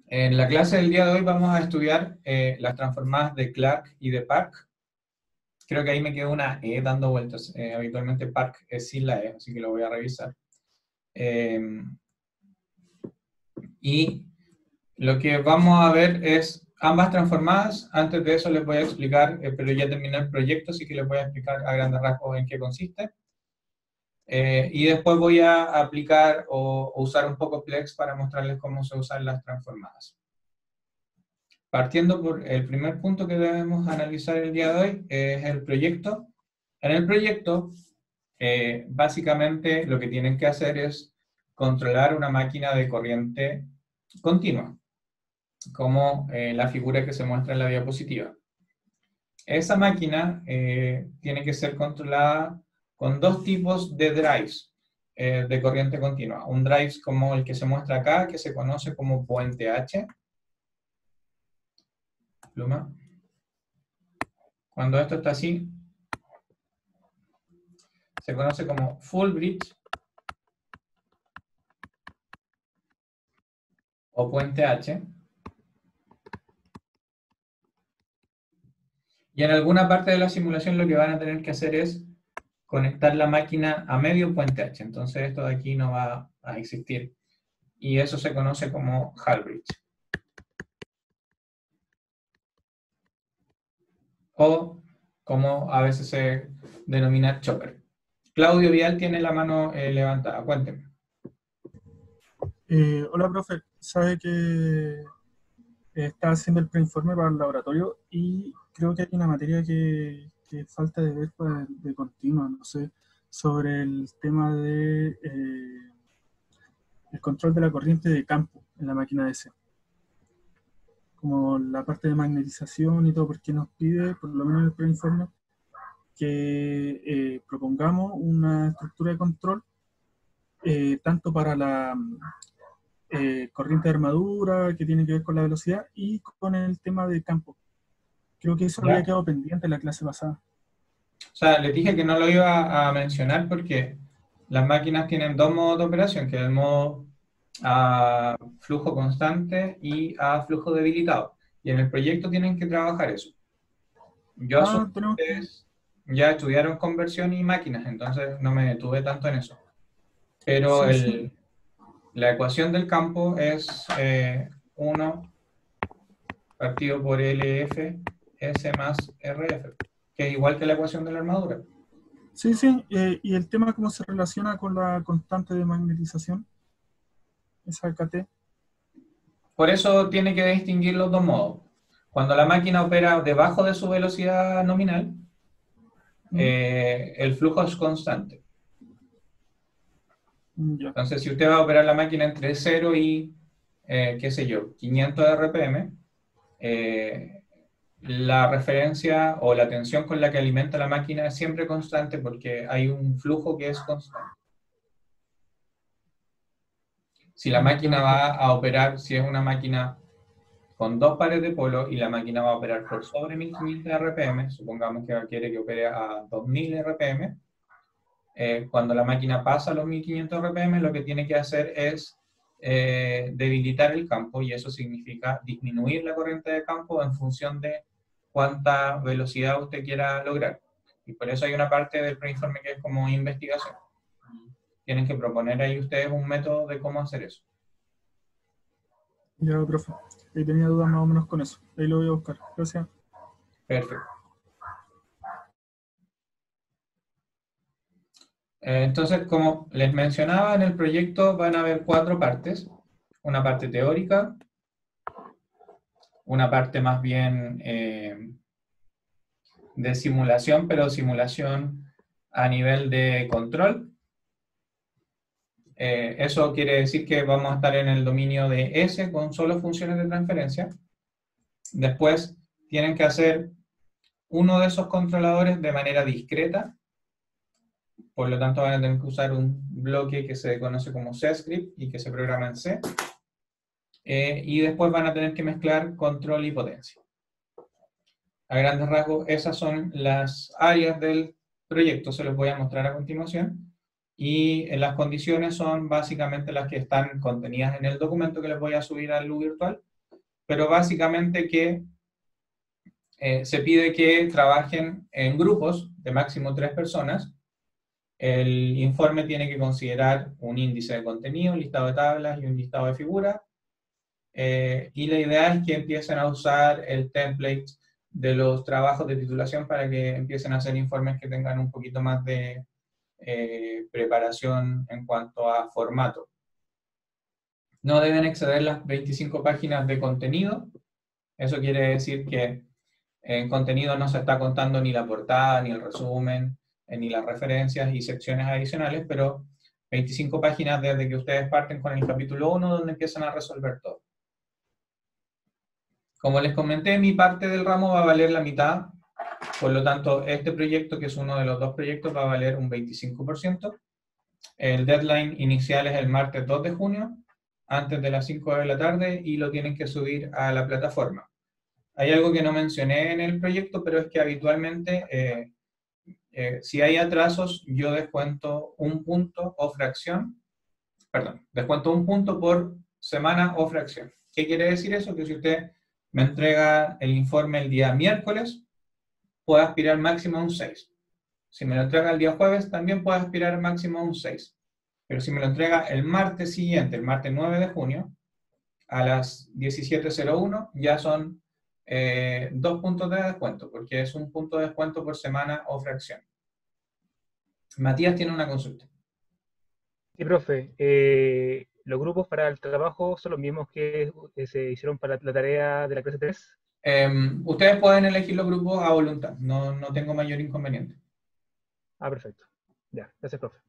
En la clase del día de hoy vamos a estudiar las transformadas de Clark y de Park. Creo que ahí me quedó una E dando vueltas. Habitualmente Park es sin la E, así que lo voy a revisar. Y lo que vamos a ver es ambas transformadas. Antes de eso les voy a explicar, pero ya terminé el proyecto, así que les voy a explicar a grandes rasgos en qué consiste. Y después voy a aplicar o usar un poco Plex para mostrarles cómo se usan las transformadas. Partiendo por el primer punto que debemos analizar el día de hoy, es el proyecto. En el proyecto, básicamente lo que tienen que hacer es controlar una máquina de corriente continua, como la figura que se muestra en la diapositiva. Esa máquina tiene que ser controlada con dos tipos de drives de corriente continua. Un drive como el que se muestra acá, que se conoce como puente H. Pluma. Cuando esto está así, se conoce como full bridge o puente H. Y en alguna parte de la simulación lo que van a tener que hacer es conectar la máquina a medio puente H. Entonces esto de aquí no va a existir. Y eso se conoce como half bridge. O como a veces se denomina chopper. Claudio Vial tiene la mano levantada. Cuénteme. Hola, profe. Sabe que está haciendo el preinforme para el laboratorio y creo que hay una materia que falta de ver de continua, no sé, sobre el tema de el control de la corriente de campo en la máquina DC. Como la parte de magnetización y todo, porque nos pide, por lo menos en el preinforme, que propongamos una estructura de control tanto para la corriente de armadura, que tiene que ver con la velocidad, y con el tema de campo. Creo que eso había ¿Ya? quedado pendiente en la clase pasada. O sea, les dije que no lo iba a mencionar porque las máquinas tienen dos modos de operación, que es el modo a flujo constante y a flujo debilitado. Y en el proyecto tienen que trabajar eso. Yo asumo Ah, que tenemos que... ustedes ya estudiaron conversión y máquinas, entonces no me detuve tanto en eso. Pero Sí, sí. la ecuación del campo es 1 partido por LF S más RF, que es igual que la ecuación de la armadura. Sí, sí. Y el tema cómo se relaciona con la constante de magnetización, esa KT. Por eso tiene que distinguir los dos modos. Cuando la máquina opera debajo de su velocidad nominal, ¿Mm? el flujo es constante. Ya. Entonces, si usted va a operar la máquina entre 0 y, qué sé yo, 500 RPM, la referencia o la tensión con la que alimenta la máquina es siempre constante porque hay un flujo que es constante. Si la máquina Ya, va a operar, si es una máquina con dos pares de polo y la máquina va a operar por sobre 1500 RPM, supongamos que quiere que opere a 2000 RPM, cuando la máquina pasa a los 1500 RPM, lo que tiene que hacer es debilitar el campo, y eso significa disminuir la corriente de campo en función de cuánta velocidad usted quiera lograr. Y por eso hay una parte del preinforme que es como investigación. Tienen que proponer ahí ustedes un método de cómo hacer eso. ya, profe. Ahí tenía dudas más o menos con eso. Ahí lo voy a buscar. Gracias. Perfecto. Entonces, como les mencionaba, en el proyecto van a haber 4 partes. Una parte teórica, una parte más bien de simulación, pero simulación a nivel de control. Eso quiere decir que vamos a estar en el dominio de S con solo funciones de transferencia. Después tienen que hacer uno de esos controladores de manera discreta. Por lo tanto, van a tener que usar un bloque que se conoce como C-script y que se programa en C. Y después van a tener que mezclar control y potencia. A grandes rasgos, esas son las áreas del proyecto, se los voy a mostrar a continuación. Y las condiciones son básicamente las que están contenidas en el documento que les voy a subir al LU virtual. pero básicamente que se pide que trabajen en grupos de máximo 3 personas. El informe tiene que considerar un índice de contenido, un listado de tablas y un listado de figuras. Y la idea es que empiecen a usar el template de los trabajos de titulación para que empiecen a hacer informes que tengan un poquito más de preparación en cuanto a formato. No deben exceder las 25 páginas de contenido. Eso quiere decir que en contenido no se está contando ni la portada, ni el resumen, ni las referencias y secciones adicionales, pero 25 páginas desde que ustedes parten con el capítulo 1, donde empiezan a resolver todo. Como les comenté, mi parte del ramo va a valer la mitad, por lo tanto, este proyecto, que es uno de los 2 proyectos, va a valer un 25%. El deadline inicial es el martes 2 de junio, antes de las 5 de la tarde, y lo tienen que subir a la plataforma. Hay algo que no mencioné en el proyecto, pero es que habitualmente, si hay atrasos, yo descuento un punto o fracción, perdón, descuento un punto por semana o fracción. ¿Qué quiere decir eso? Que si usted me entrega el informe el día miércoles, puede aspirar máximo a un 6. Si me lo entrega el día jueves, también puede aspirar máximo a un 6. Pero si me lo entrega el martes siguiente, el martes 9 de junio, a las 17:01, ya son 2 puntos de descuento, porque es un punto de descuento por semana o fracción. Matías tiene una consulta. Sí, profe. ¿Los grupos para el trabajo son los mismos que se hicieron para la tarea de la clase 3? Ustedes pueden elegir los grupos a voluntad, no tengo mayor inconveniente. Ah, perfecto. Ya, gracias, profe.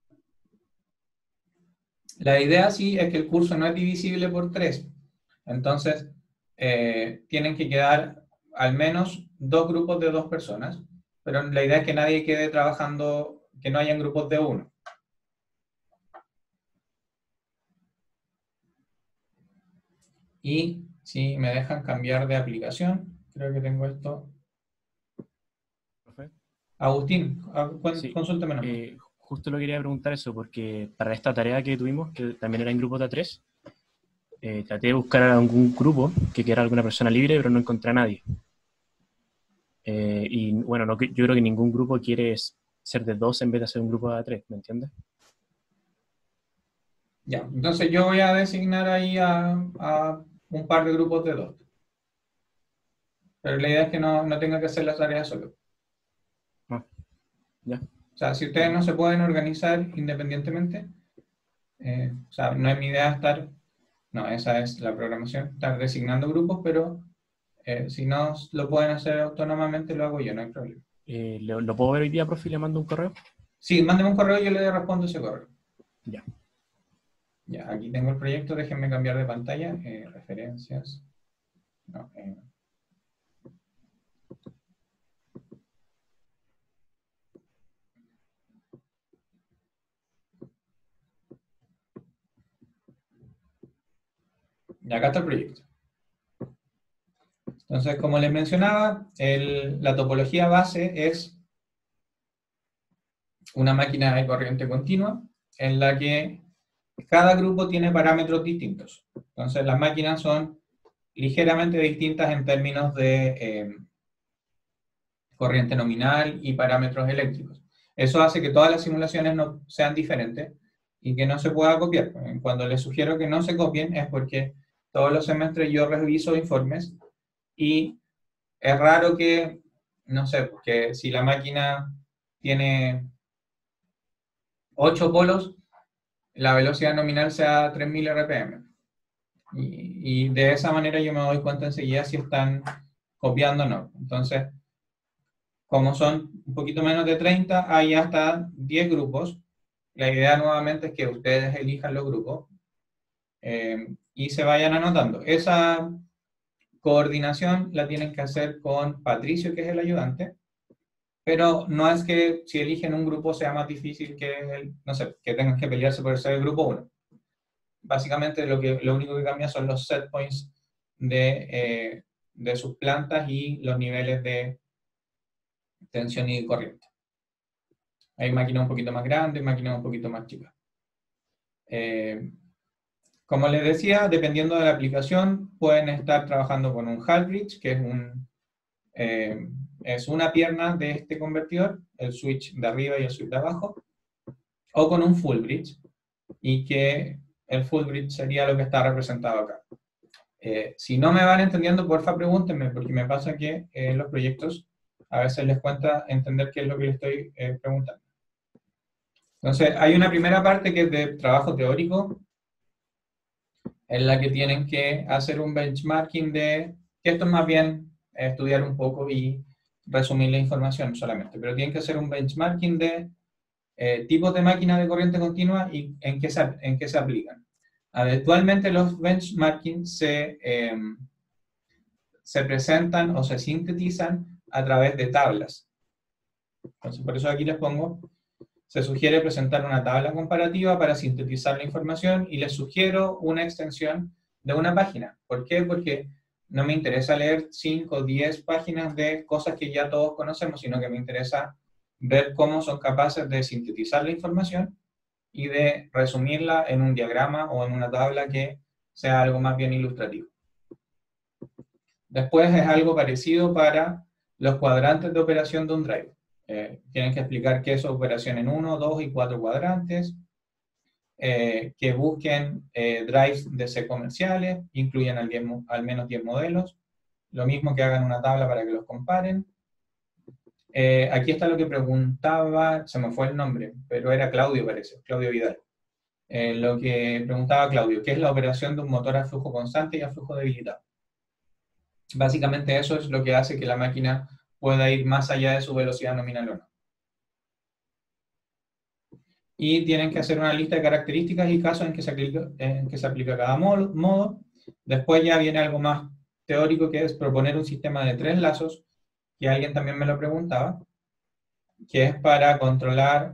La idea sí es que el curso no es divisible por 3. Entonces, tienen que quedar al menos 2 grupos de 2 personas, pero la idea es que nadie quede trabajando, que no hayan grupos de 1. Y si me dejan cambiar de aplicación, creo que tengo esto. ¿Profe? Agustín, Sí, consúltame nomás. justo lo quería preguntar eso, porque para esta tarea que tuvimos, que también era en grupo de A3, traté de buscar algún grupo que quiera alguna persona libre, pero no encontré a nadie. Y bueno, yo creo que ningún grupo quiere ser de 2 en vez de hacer un grupo de A3, ¿me entiendes? Ya, entonces yo voy a designar ahí a un par de grupos de 2. Pero la idea es que no tenga que hacer las tareas solo. Ah, ya. O sea, si ustedes no se pueden organizar independientemente, o sea, no es mi idea estar, no, esa es la programación, estar designando grupos, pero si no lo pueden hacer autónomamente, lo hago yo, no hay problema. ¿Lo puedo ver hoy día, profe, y le mando un correo? Sí, mándeme un correo y yo le respondo ese correo. Ya. Ya, aquí tengo el proyecto, déjenme cambiar de pantalla, referencias. No, y acá está el proyecto. Entonces, como les mencionaba, la topología base es una máquina de corriente continua en la que cada grupo tiene parámetros distintos. Entonces, las máquinas son ligeramente distintas en términos de corriente nominal y parámetros eléctricos. Eso hace que todas las simulaciones no sean diferentes y que no se pueda copiar. Cuando les sugiero que no se copien es porque todos los semestres yo reviso informes y es raro que, no sé, porque si la máquina tiene 8 polos, la velocidad nominal sea 3000 RPM. Y de esa manera yo me doy cuenta enseguida si están copiando o no. Entonces, como son un poquito menos de 30, hay hasta 10 grupos. La idea nuevamente es que ustedes elijan los grupos y se vayan anotando. Esa coordinación la tienen que hacer con Patricio, que es el ayudante, pero no es que si eligen un grupo sea más difícil que, no sé, que tengan que pelearse por ser el grupo 1. Básicamente lo único que cambia son los set points de sus plantas y los niveles de tensión y corriente. Hay máquinas un poquito más grandes, máquinas un poquito más chicas. Como les decía, dependiendo de la aplicación, pueden estar trabajando con un half bridge, que es una pierna de este convertidor, el switch de arriba y el switch de abajo, o con un full bridge, y que el full bridge sería lo que está representado acá. Si no me van entendiendo, porfa pregúntenme, porque me pasa que en los proyectos a veces les cuesta entender qué es lo que les estoy preguntando. Entonces, hay una primera parte que es de trabajo teórico, en la que tienen que hacer un benchmarking que esto es más bien estudiar un poco y resumir la información solamente, pero tienen que hacer un benchmarking de tipos de máquinas de corriente continua y en qué se aplican. Habitualmente los benchmarking se presentan o se sintetizan a través de tablas. Entonces, por eso aquí les pongo, se sugiere presentar una tabla comparativa para sintetizar la información y les sugiero una extensión de una página. ¿Por qué? Porque no me interesa leer 5 o 10 páginas de cosas que ya todos conocemos, sino que me interesa ver cómo son capaces de sintetizar la información y de resumirla en un diagrama o en una tabla que sea algo más bien ilustrativo. Después es algo parecido para los cuadrantes de operación de un driver. Tienen que explicar qué es operación en 1, 2 y 4 cuadrantes, que busquen drives DC comerciales, incluyen al menos 10 modelos, lo mismo que hagan una tabla para que los comparen. Aquí está lo que preguntaba, se me fue el nombre, pero era Claudio, parece, Claudio Vidal. Lo que preguntaba Claudio, ¿qué es la operación de un motor a flujo constante y a flujo debilitado? Básicamente eso es lo que hace que la máquina pueda ir más allá de su velocidad nominal o no. Y tienen que hacer una lista de características y casos en que se aplica cada modo. Después ya viene algo más teórico, que es proponer un sistema de 3 lazos, que alguien también me lo preguntaba, que es para controlar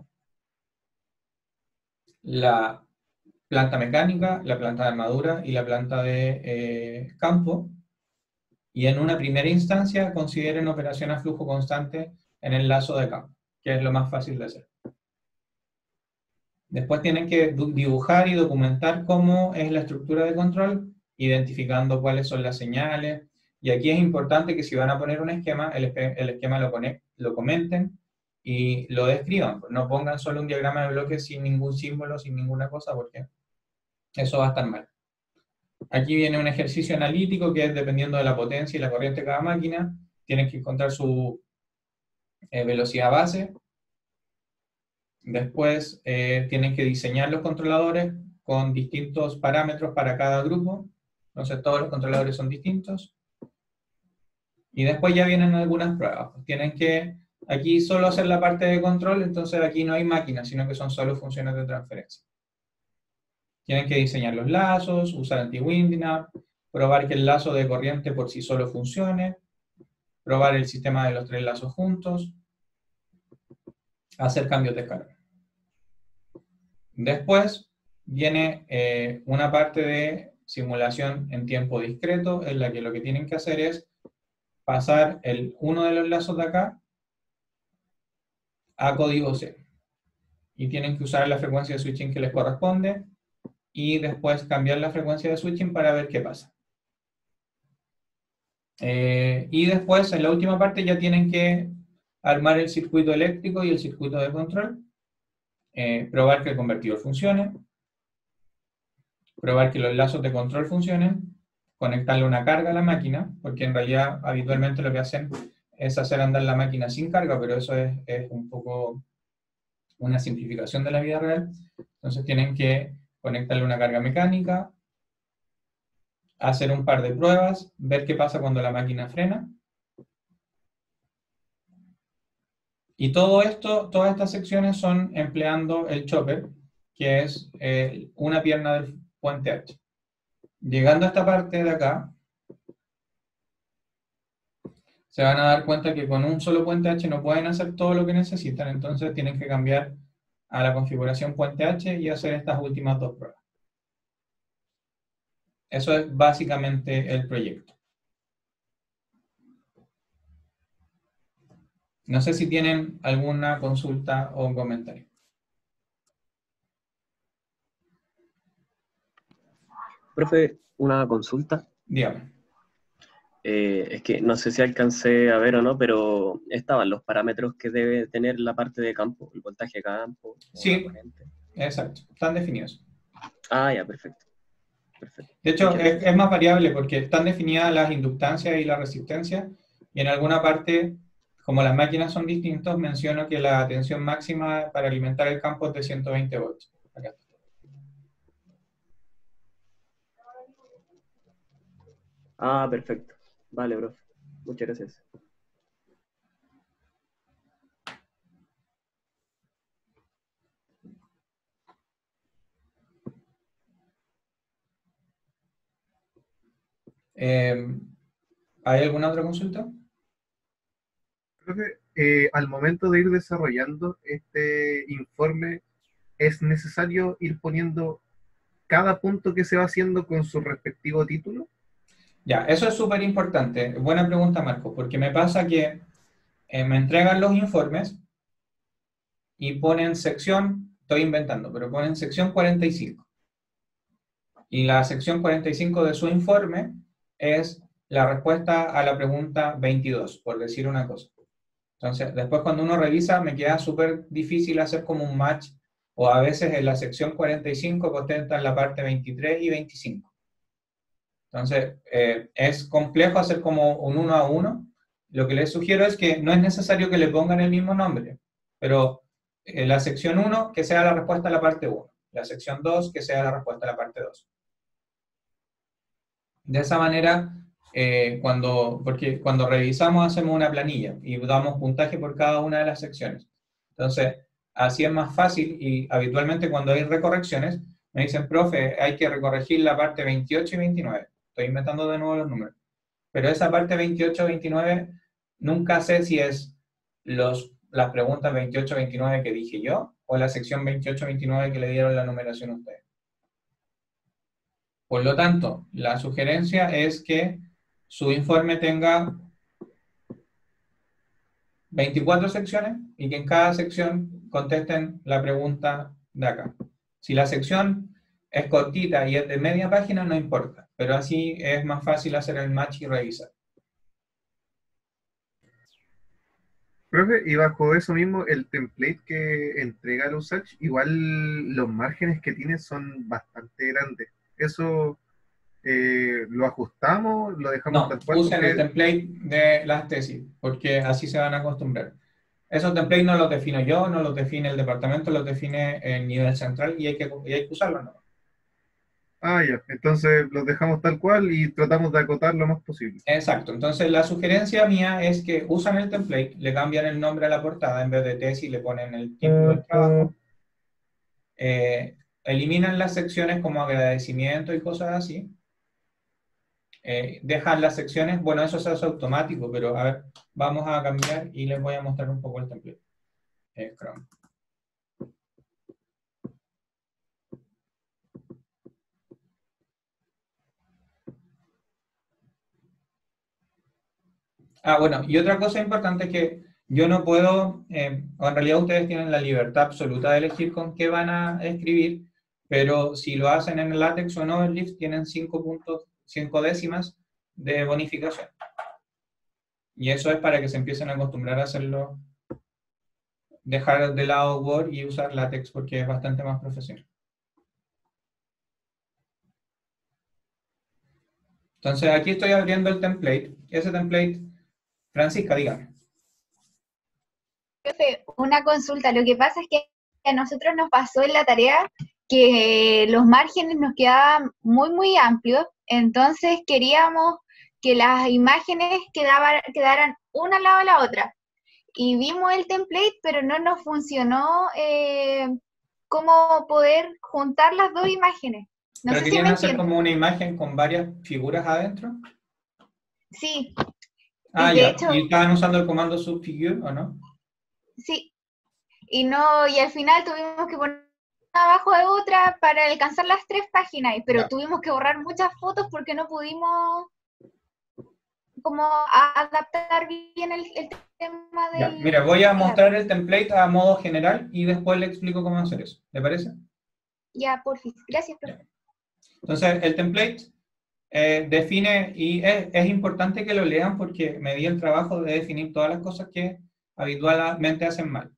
la planta mecánica, la planta de armadura y la planta de campo. Y en una primera instancia consideren operación a flujo constante en el lazo de campo, que es lo más fácil de hacer. Después tienen que dibujar y documentar cómo es la estructura de control, identificando cuáles son las señales. Y aquí es importante que si van a poner un esquema, el esquema lo comenten y lo describan. No pongan solo un diagrama de bloques sin ningún símbolo, sin ninguna cosa, porque eso va a estar mal. Aquí viene un ejercicio analítico que es dependiendo de la potencia y la corriente de cada máquina. Tienen que encontrar su velocidad base. Después tienen que diseñar los controladores con distintos parámetros para cada grupo. Entonces todos los controladores son distintos. Y después ya vienen algunas pruebas. Tienen que aquí solo hacer la parte de control, entonces aquí no hay máquinas, sino que son solo funciones de transferencia. Tienen que diseñar los lazos, usar anti-winding up, probar que el lazo de corriente por sí solo funcione, probar el sistema de los 3 lazos juntos, hacer cambios de escala. Después viene una parte de simulación en tiempo discreto, en la que lo que tienen que hacer es pasar uno de los lazos de acá a código C. Y tienen que usar la frecuencia de switching que les corresponde, y después cambiar la frecuencia de switching para ver qué pasa. Y después, en la última parte, ya tienen que armar el circuito eléctrico y el circuito de control, probar que el convertidor funcione, probar que los lazos de control funcionen, conectarle una carga a la máquina, porque en realidad habitualmente lo que hacen es hacer andar la máquina sin carga, pero eso es un poco una simplificación de la vida real. Entonces tienen que conectarle una carga mecánica, hacer un par de pruebas, ver qué pasa cuando la máquina frena. Y todo esto, todas estas secciones son empleando el chopper, que es una pierna del puente H. Llegando a esta parte de acá, se van a dar cuenta que con un solo puente H no pueden hacer todo lo que necesitan, entonces tienen que cambiar a la configuración puente H y hacer estas últimas 2 pruebas. Eso es básicamente el proyecto. No sé si tienen alguna consulta o un comentario. Profe, una consulta. Dígame. Es que no sé si alcancé a ver o no, pero estaban los parámetros que debe tener la parte de campo, el voltaje de campo. Sí. La corriente. Exacto, están definidos. Ah, ya, perfecto. Perfecto. De hecho, Muchas gracias. es más variable porque están definidas las inductancias y la resistencia, y en alguna parte, como las máquinas son distintas, menciono que la tensión máxima para alimentar el campo es de 120 volts. Acá. Ah, perfecto. Vale, profe. Muchas gracias. ¿Hay alguna otra consulta? Profe, al momento de ir desarrollando este informe, ¿es necesario ir poniendo cada punto que se va haciendo con su respectivo título? Ya, eso es súper importante. Buena pregunta, Marco, porque me pasa que me entregan los informes y ponen sección, estoy inventando, pero ponen sección 45. Y la sección 45 de su informe es la respuesta a la pregunta 22, por decir una cosa. Entonces, después cuando uno revisa, me queda súper difícil hacer como un match, o a veces en la sección 45 contestan la parte 23 y 25. Entonces, es complejo hacer como un 1 a 1. Lo que les sugiero es que no es necesario que le pongan el mismo nombre, pero la sección 1 que sea la respuesta a la parte 1, la sección 2 que sea la respuesta a la parte 2. De esa manera, porque cuando revisamos hacemos una planilla y damos puntaje por cada una de las secciones. Entonces, así es más fácil, y habitualmente cuando hay recorrecciones, me dicen, profe, hay que recorregir la parte 28 y 29. Estoy inventando de nuevo los números. Pero esa parte 28 y 29, nunca sé si es las preguntas 28 y 29 que dije yo, o la sección 28 y 29 que le dieron la numeración a ustedes. Por lo tanto, la sugerencia es que su informe tenga 24 secciones y que en cada sección contesten la pregunta de acá. Si la sección es cortita y es de media página, no importa, pero así es más fácil hacer el match y revisar. Profe, y bajo eso mismo, el template que entrega el USACH, igual los márgenes que tiene son bastante grandes. ¿Eso lo ajustamos? ¿Lo dejamos No, tal cual? usen el Porque template de las tesis, porque así se van a acostumbrar. Esos templates no los defino yo, no los define el departamento, los define el nivel central y hay que usarlos, ¿no? ah, ya. Entonces los dejamos tal cual y tratamos de acotar lo más posible. Exacto, entonces la sugerencia mía es que usan el template, le cambian el nombre a la portada, en vez de tesis le ponen el título del trabajo, eliminan las secciones como agradecimiento y cosas así, dejan las secciones, bueno, eso se hace automático, pero a ver, vamos a cambiar y les voy a mostrar un poco el template. Chrome. Bueno, y otra cosa importante es que yo no puedo, o en realidad ustedes tienen la libertad absoluta de elegir con qué van a escribir, pero si lo hacen en LaTeX o en Overleaf, tienen 5 décimas de bonificación. Y eso es para que se empiecen a acostumbrar a hacerlo, dejar de lado Word y usar LaTeX porque es bastante más profesional. Entonces aquí estoy abriendo el template. Ese template, Francisca, dígame. Profe, una consulta. Lo que pasa es que a nosotros nos pasó en la tarea que los márgenes nos quedaban muy, muy amplios, entonces queríamos que las imágenes quedaran una al lado de la otra. Y vimos el template, pero no nos funcionó cómo poder juntar las dos imágenes. No ¿Pero sé si querían me hacer entienden. como una imagen con varias figuras adentro? Sí. Ah, Y de ya. hecho, ¿Y estaban usando el comando subfigure o no? sí. Y al final tuvimos que poner una abajo de otra para alcanzar las 3 páginas, pero Ya. tuvimos que borrar muchas fotos porque no pudimos como adaptar bien el tema Ya. del... Mira, voy a mostrar el template a modo general y después le explico cómo hacer eso. ¿Le parece? Ya, porfis. Gracias, profe. Entonces, el template define, y es importante que lo lean porque me di el trabajo de definir todas las cosas que habitualmente hacen mal.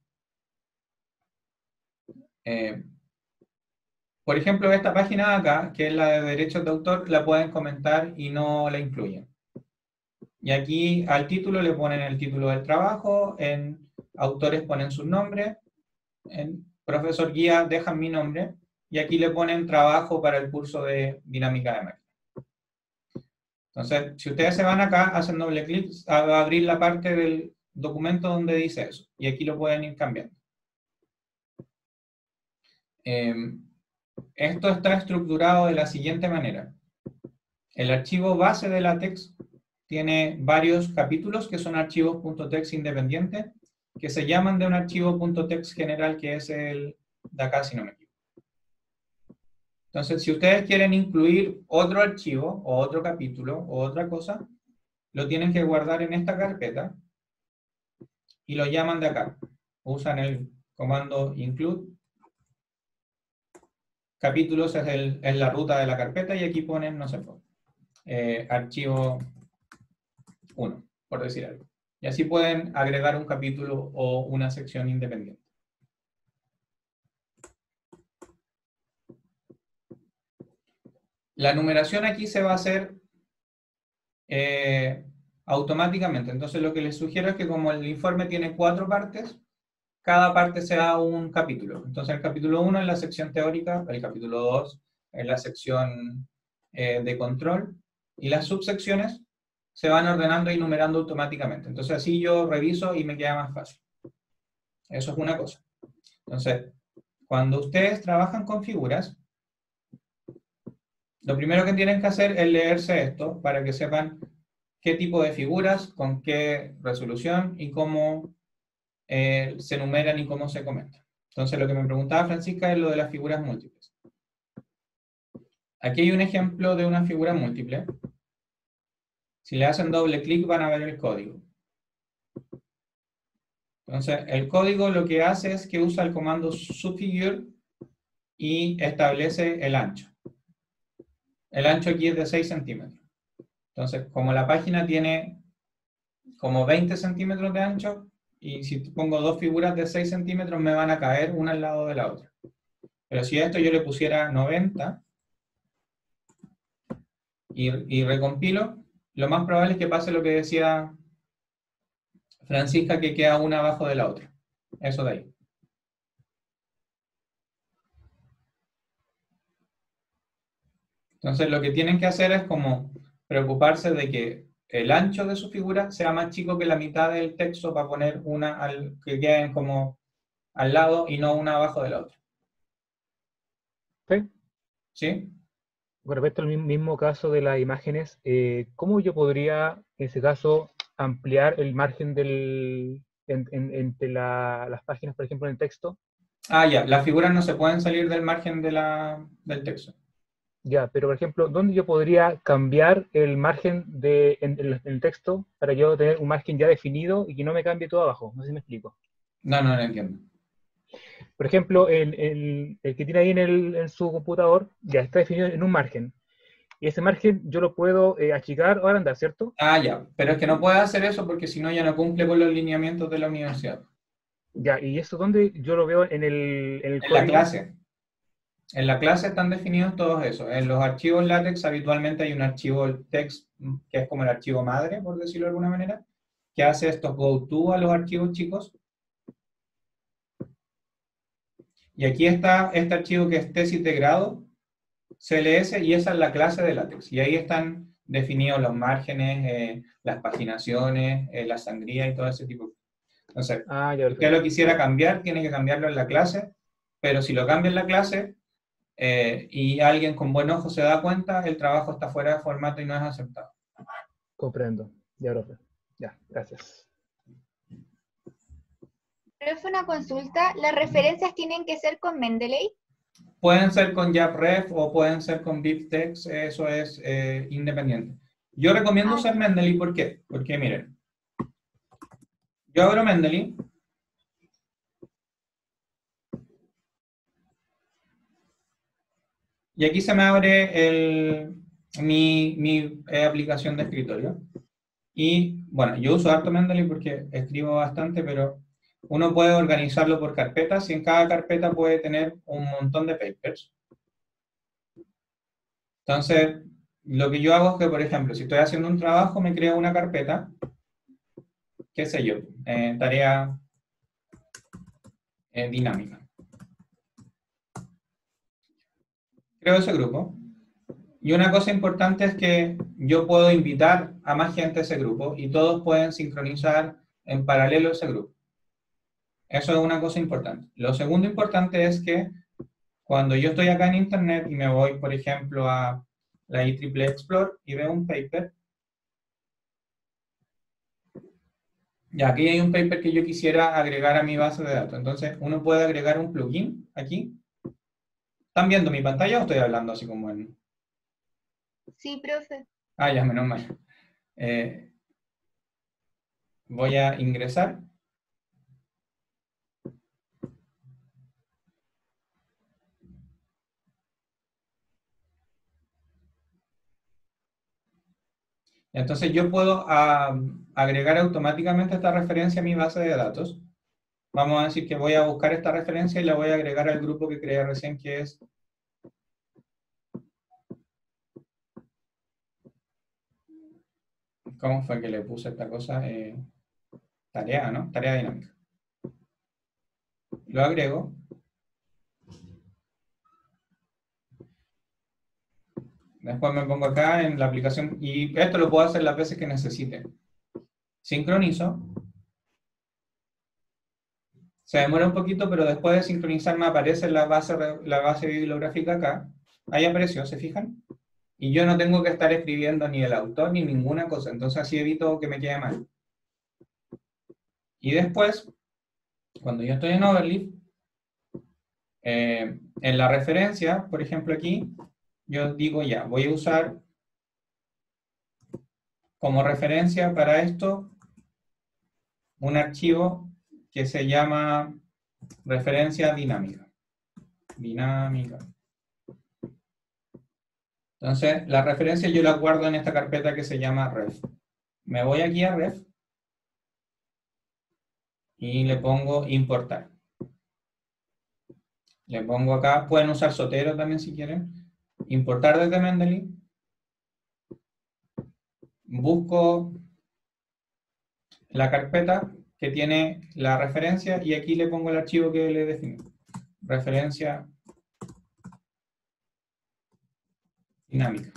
Por ejemplo, esta página de acá, que es la de derechos de autor, la pueden comentar y no la incluyen. Y aquí al título le ponen el título del trabajo, en autores ponen sus nombres, en profesor guía dejan mi nombre, y aquí le ponen trabajo para el curso de dinámica de máquina. Entonces, si ustedes se van acá, hacen doble clic, va a abrir la parte del documento donde dice eso, y aquí lo pueden ir cambiando. Esto está estructurado de la siguiente manera. El archivo base de LaTeX tiene varios capítulos que son archivos .text independientes, que se llaman de un archivo .text general, que es el de acá, si no me equivoco. Entonces, si ustedes quieren incluir otro archivo, o otro capítulo, o otra cosa, lo tienen que guardar en esta carpeta, y lo llaman de acá. Usan el comando include. Capítulos es la ruta de la carpeta, y aquí ponen, no sé, archivo 1, por decir algo. Y así pueden agregar un capítulo o una sección independiente. La numeración aquí se va a hacer automáticamente. Entonces lo que les sugiero es que como el informe tiene 4 partes, cada parte sea un capítulo. Entonces el capítulo 1 es la sección teórica, el capítulo 2 es la sección de control, y las subsecciones se van ordenando y numerando automáticamente. Entonces así yo reviso y me queda más fácil. Eso es una cosa. Entonces, cuando ustedes trabajan con figuras, lo primero que tienen que hacer es leerse esto para que sepan qué tipo de figuras, con qué resolución y cómo se numeran y cómo se comentan. Entonces, lo que me preguntaba Francisca es lo de las figuras múltiples. Aquí hay un ejemplo de una figura múltiple. Si le hacen doble clic van a ver el código. Entonces, el código lo que hace es que usa el comando subfigure y establece el ancho. El ancho aquí es de 6 centímetros. Entonces, como la página tiene como 20 centímetros de ancho, y si pongo dos figuras de 6 centímetros me van a caer una al lado de la otra. Pero si a esto yo le pusiera 90 y recompilo, lo más probable es que pase lo que decía Francisca, que queda una abajo de la otra. Eso de ahí. Entonces lo que tienen que hacer es como preocuparse de que el ancho de su figura sea más chico que la mitad del texto para poner una que queden como al lado y no una abajo de la otra. ¿Sí? ¿Sí? Con respecto al mismo caso de las imágenes, ¿cómo yo podría, en ese caso, ampliar el margen entre las páginas, por ejemplo, en el texto? Ah, ya. Las figuras no se pueden salir del margen del texto. Ya, pero por ejemplo, ¿dónde yo podría cambiar el margen en el texto para yo tener un margen ya definido y que no me cambie todo abajo? No sé si me explico. No, no entiendo. Por ejemplo, el que tiene ahí en su computador ya está definido en un margen. Y ese margen yo lo puedo achicar o agrandar, ¿cierto? Ah, ya. Pero es que no puede hacer eso porque si no ya no cumple con los lineamientos de la universidad. Ya, ¿y eso dónde yo lo veo en el En código? la clase. En la clase están definidos todos esos. En los archivos LaTeX habitualmente hay un archivo text que es como el archivo madre, por decirlo de alguna manera, que hace estos go-to a los archivos chicos. Y aquí está este archivo que es tesis de grado, CLS, y esa es la clase de LaTeX. Y ahí están definidos los márgenes, las paginaciones, la sangría y todo ese tipo de cosas. Entonces, ya, si usted lo quisiera cambiar, tiene que cambiarlo en la clase, pero si lo cambia en la clase y alguien con buen ojo se da cuenta, el trabajo está fuera de formato y no es aceptado. comprendo. Ya, profe. Ya, gracias. Profe, una consulta, ¿las referencias tienen que ser con Mendeley? Pueden ser con JabRef o pueden ser con BibTeX, eso es independiente. Yo recomiendo usar Mendeley, ¿por qué? Porque miren, yo abro Mendeley Y aquí se me abre mi aplicación de escritorio. Y bueno, yo uso harto Mendeley porque escribo bastante, pero uno puede organizarlo por carpetas y en cada carpeta puede tener un montón de papers. Entonces, lo que yo hago es que, por ejemplo, si estoy haciendo un trabajo, me creo una carpeta, qué sé yo, tarea dinámica. Creo ese grupo. Y una cosa importante es que yo puedo invitar a más gente a ese grupo y todos pueden sincronizar en paralelo ese grupo. Eso es una cosa importante. Lo segundo importante es que cuando yo estoy acá en Internet y me voy, por ejemplo, a la IEEE Explore y veo un paper, y aquí hay un paper que yo quisiera agregar a mi base de datos. Entonces, uno puede agregar un plugin aquí. ¿Están viendo mi pantalla o estoy hablando así como en...? Sí, profe. Ah, ya, menos mal. Voy a ingresar. Entonces yo puedo agregar automáticamente esta referencia a mi base de datos. Vamos a decir que voy a buscar esta referencia y la voy a agregar al grupo que creé recién, que es... ¿Cómo fue que le puse esta cosa? Tarea, ¿no? Tarea dinámica. Lo agrego. Después me pongo acá en la aplicación y esto lo puedo hacer las veces que necesite. Sincronizo. Se demora un poquito, pero después de sincronizar me aparece la base bibliográfica acá. Ahí apareció, ¿se fijan? Y yo no tengo que estar escribiendo ni el autor ni ninguna cosa, entonces así evito que me quede mal. Y después, cuando yo estoy en Overleaf, en la referencia, por ejemplo aquí, yo digo ya, voy a usar como referencia para esto un archivo que se llama referencia dinámica. Dinámica. Entonces, la referencia yo la guardo en esta carpeta que se llama ref. Me voy aquí a ref y le pongo importar. Le pongo acá, pueden usar Zotero también si quieren. Importar desde Mendeley. Busco la carpeta que tiene la referencia y aquí le pongo el archivo que le definí. Referencia dinámica.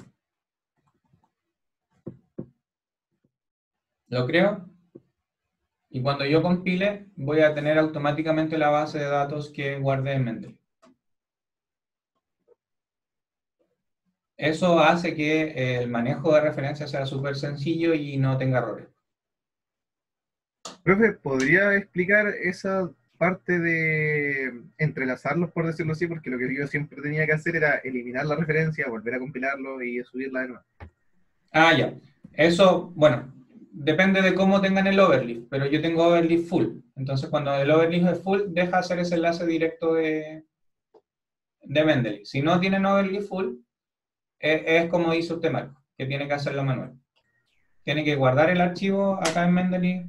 Lo creo. Y cuando yo compile, voy a tener automáticamente la base de datos que guardé en Mendeley. Eso hace que el manejo de referencias sea súper sencillo y no tenga errores. Profe, ¿podría explicar esa parte de entrelazarlos, por decirlo así? Porque lo que yo siempre tenía que hacer era eliminar la referencia, volver a compilarlo y subirla de nuevo. Ah, ya. Eso, bueno, depende de cómo tengan el overleaf, pero yo tengo overleaf full. Entonces, cuando el overleaf es full, deja hacer ese enlace directo de Mendeley. Si no tienen overleaf full, es como dice usted, Marco, que tiene que hacerlo manual. Tiene que guardar el archivo acá en Mendeley.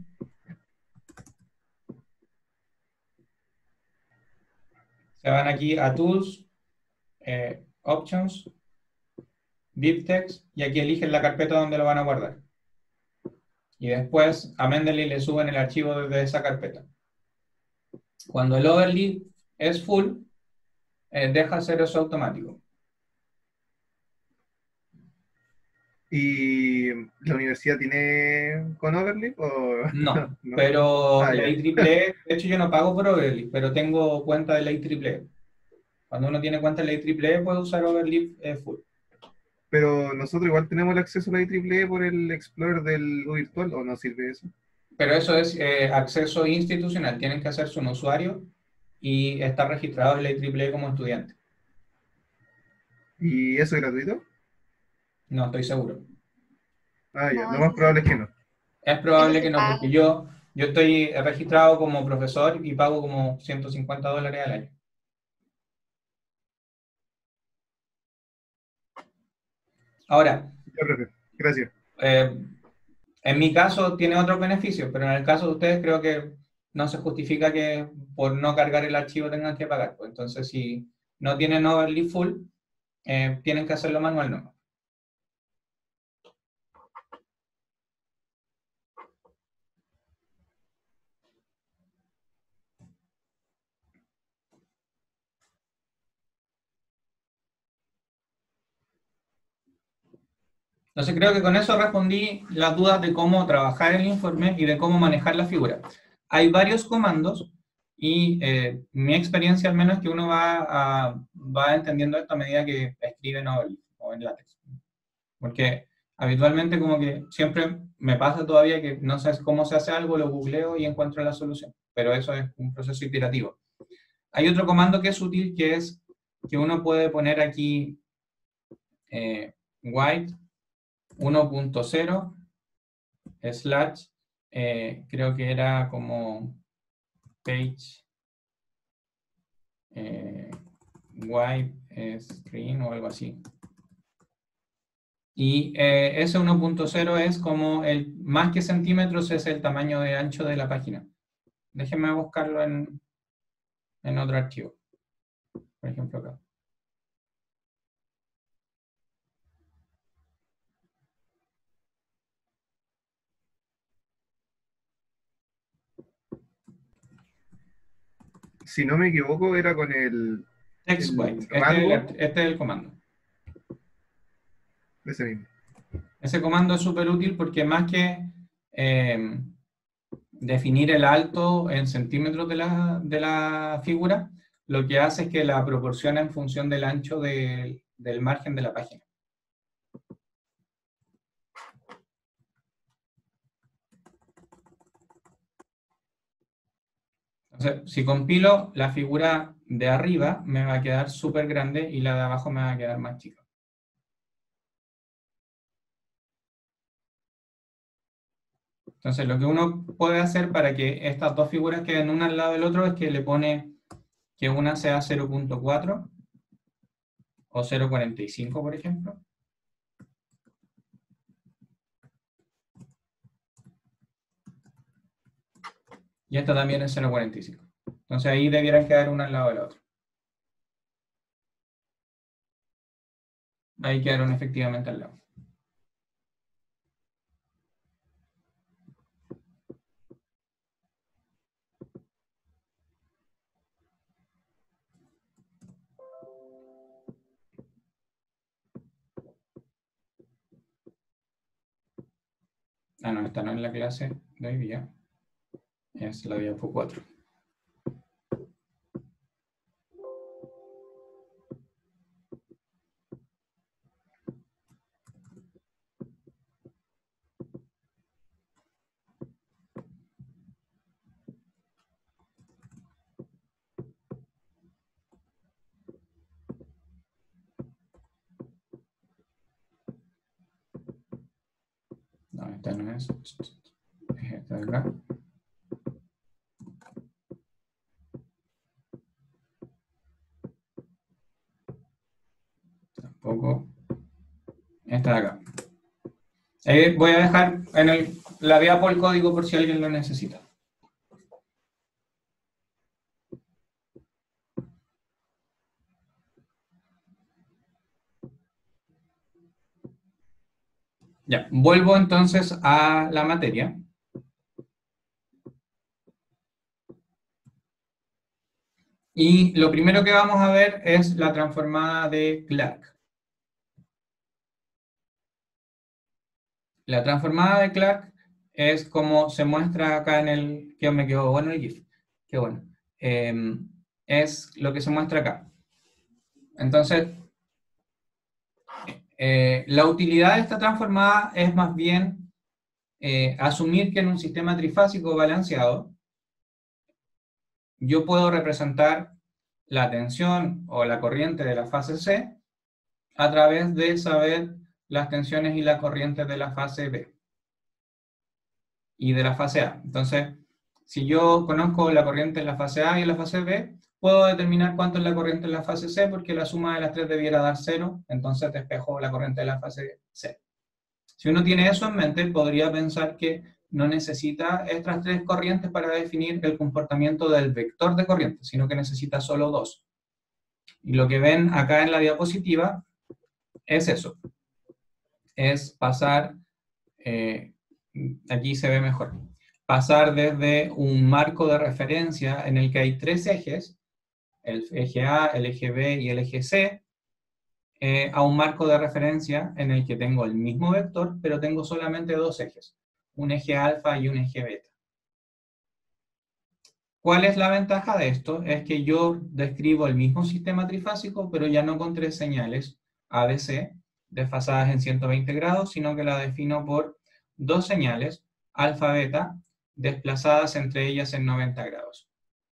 Se van aquí a Tools, Options, BibTeX, y aquí eligen la carpeta donde lo van a guardar. Y después a Mendeley le suben el archivo desde esa carpeta. Cuando el overleaf es full, deja hacer eso automático. ¿Y la universidad tiene con Overleaf o No, no? pero Ah, la ya. IEEE, de hecho yo no pago por Overleaf, pero tengo cuenta de la IEEE. Cuando uno tiene cuenta de la IEEE puede usar Overleaf full. Pero nosotros igual tenemos el acceso a la IEEE por el Explorer del virtual, ¿o no sirve eso? Pero eso es acceso institucional, tienen que hacerse un usuario y estar registrados en la IEEE como estudiante. ¿Y eso es gratuito? No estoy seguro. Ah, ya. No, Lo más probable es que no. Es eso probable se que no, paga. porque yo estoy registrado como profesor y pago como $150 al año. Ahora, Ya, profe. Gracias. en mi caso tiene otros beneficios, pero en el caso de ustedes creo que no se justifica que por no cargar el archivo tengan que pagar. Pues entonces, si no tienen overlay full, tienen que hacerlo manual, ¿no? Entonces creo que con eso respondí las dudas de cómo trabajar el informe y de cómo manejar la figura. Hay varios comandos y mi experiencia al menos es que uno va entendiendo esto a medida que escribe en Overleaf o en LaTeX. Porque habitualmente como que siempre me pasa todavía que no sé cómo se hace algo, lo googleo y encuentro la solución. Pero eso es un proceso iterativo. Hay otro comando que es útil, que es que uno puede poner aquí white 1.0 slash, creo que era como page white screen o algo así. Y ese 1.0 es como el más que centímetros es el tamaño de ancho de la página. Déjenme buscarlo en otro archivo. Por ejemplo acá. Si no me equivoco, era con el Text white. rango. Este es el comando. Ese mismo. Ese comando es súper útil porque más que definir el alto en centímetros de la figura, lo que hace es que la proporciona en función del ancho del margen de la página. Entonces, si compilo, la figura de arriba me va a quedar súper grande y la de abajo me va a quedar más chica. Entonces, lo que uno puede hacer para que estas dos figuras queden una al lado del otro es que le pone que una sea 0.4 o 0.45, por ejemplo. Y esta también es 0.45. Entonces ahí debieran quedar una al lado de la otra. Ahí quedaron efectivamente al lado. Ah, no, esta no es la clase de hoy día. Es la diapo 4. No, esta no es. Es esta de acá. Tampoco. Esta de acá. Voy a dejar en la diapo el código por si alguien lo necesita. Ya, vuelvo entonces a la materia. Y lo primero que vamos a ver es la transformada de Clark. La transformada de Clark es como se muestra acá en el... que me quedó bueno el GIF. Qué bueno. Es lo que se muestra acá. Entonces, la utilidad de esta transformada es más bien asumir que en un sistema trifásico balanceado yo puedo representar la tensión o la corriente de la fase C a través de saber las tensiones y las corrientes de la fase B y de la fase A. Entonces, si yo conozco la corriente en la fase A y en la fase B, puedo determinar cuánto es la corriente en la fase C, porque la suma de las tres debiera dar 0, entonces despejo la corriente de la fase C. Si uno tiene eso en mente, podría pensar que no necesita estas tres corrientes para definir el comportamiento del vector de corriente, sino que necesita solo dos. Y lo que ven acá en la diapositiva es eso. Es pasar, aquí se ve mejor, pasar desde un marco de referencia en el que hay tres ejes, el eje A, el eje B y el eje C, a un marco de referencia en el que tengo el mismo vector, pero tengo solamente dos ejes, un eje alfa y un eje beta. ¿Cuál es la ventaja de esto? Es que yo describo el mismo sistema trifásico, pero ya no con tres señales ABC desfasadas en 120 grados, sino que la defino por dos señales, alfa, beta, desplazadas entre ellas en 90 grados.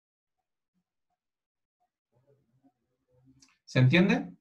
¿Se entiende?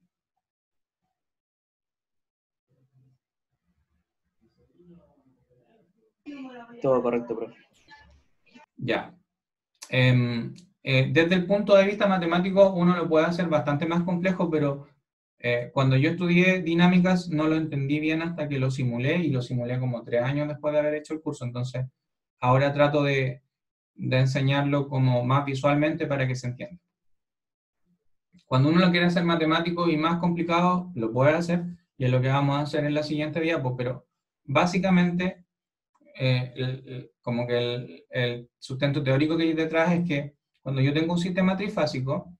Todo correcto, profe. Ya. Desde el punto de vista matemático, uno lo puede hacer bastante más complejo, pero cuando yo estudié dinámicas no lo entendí bien hasta que lo simulé, y lo simulé como 3 años después de haber hecho el curso. Entonces, ahora trato de enseñarlo como más visualmente para que se entienda. Cuando uno lo quiere hacer matemático y más complicado, lo puede hacer, y es lo que vamos a hacer en la siguiente diapo, pero básicamente como que el sustento teórico que hay detrás es que cuando yo tengo un sistema trifásico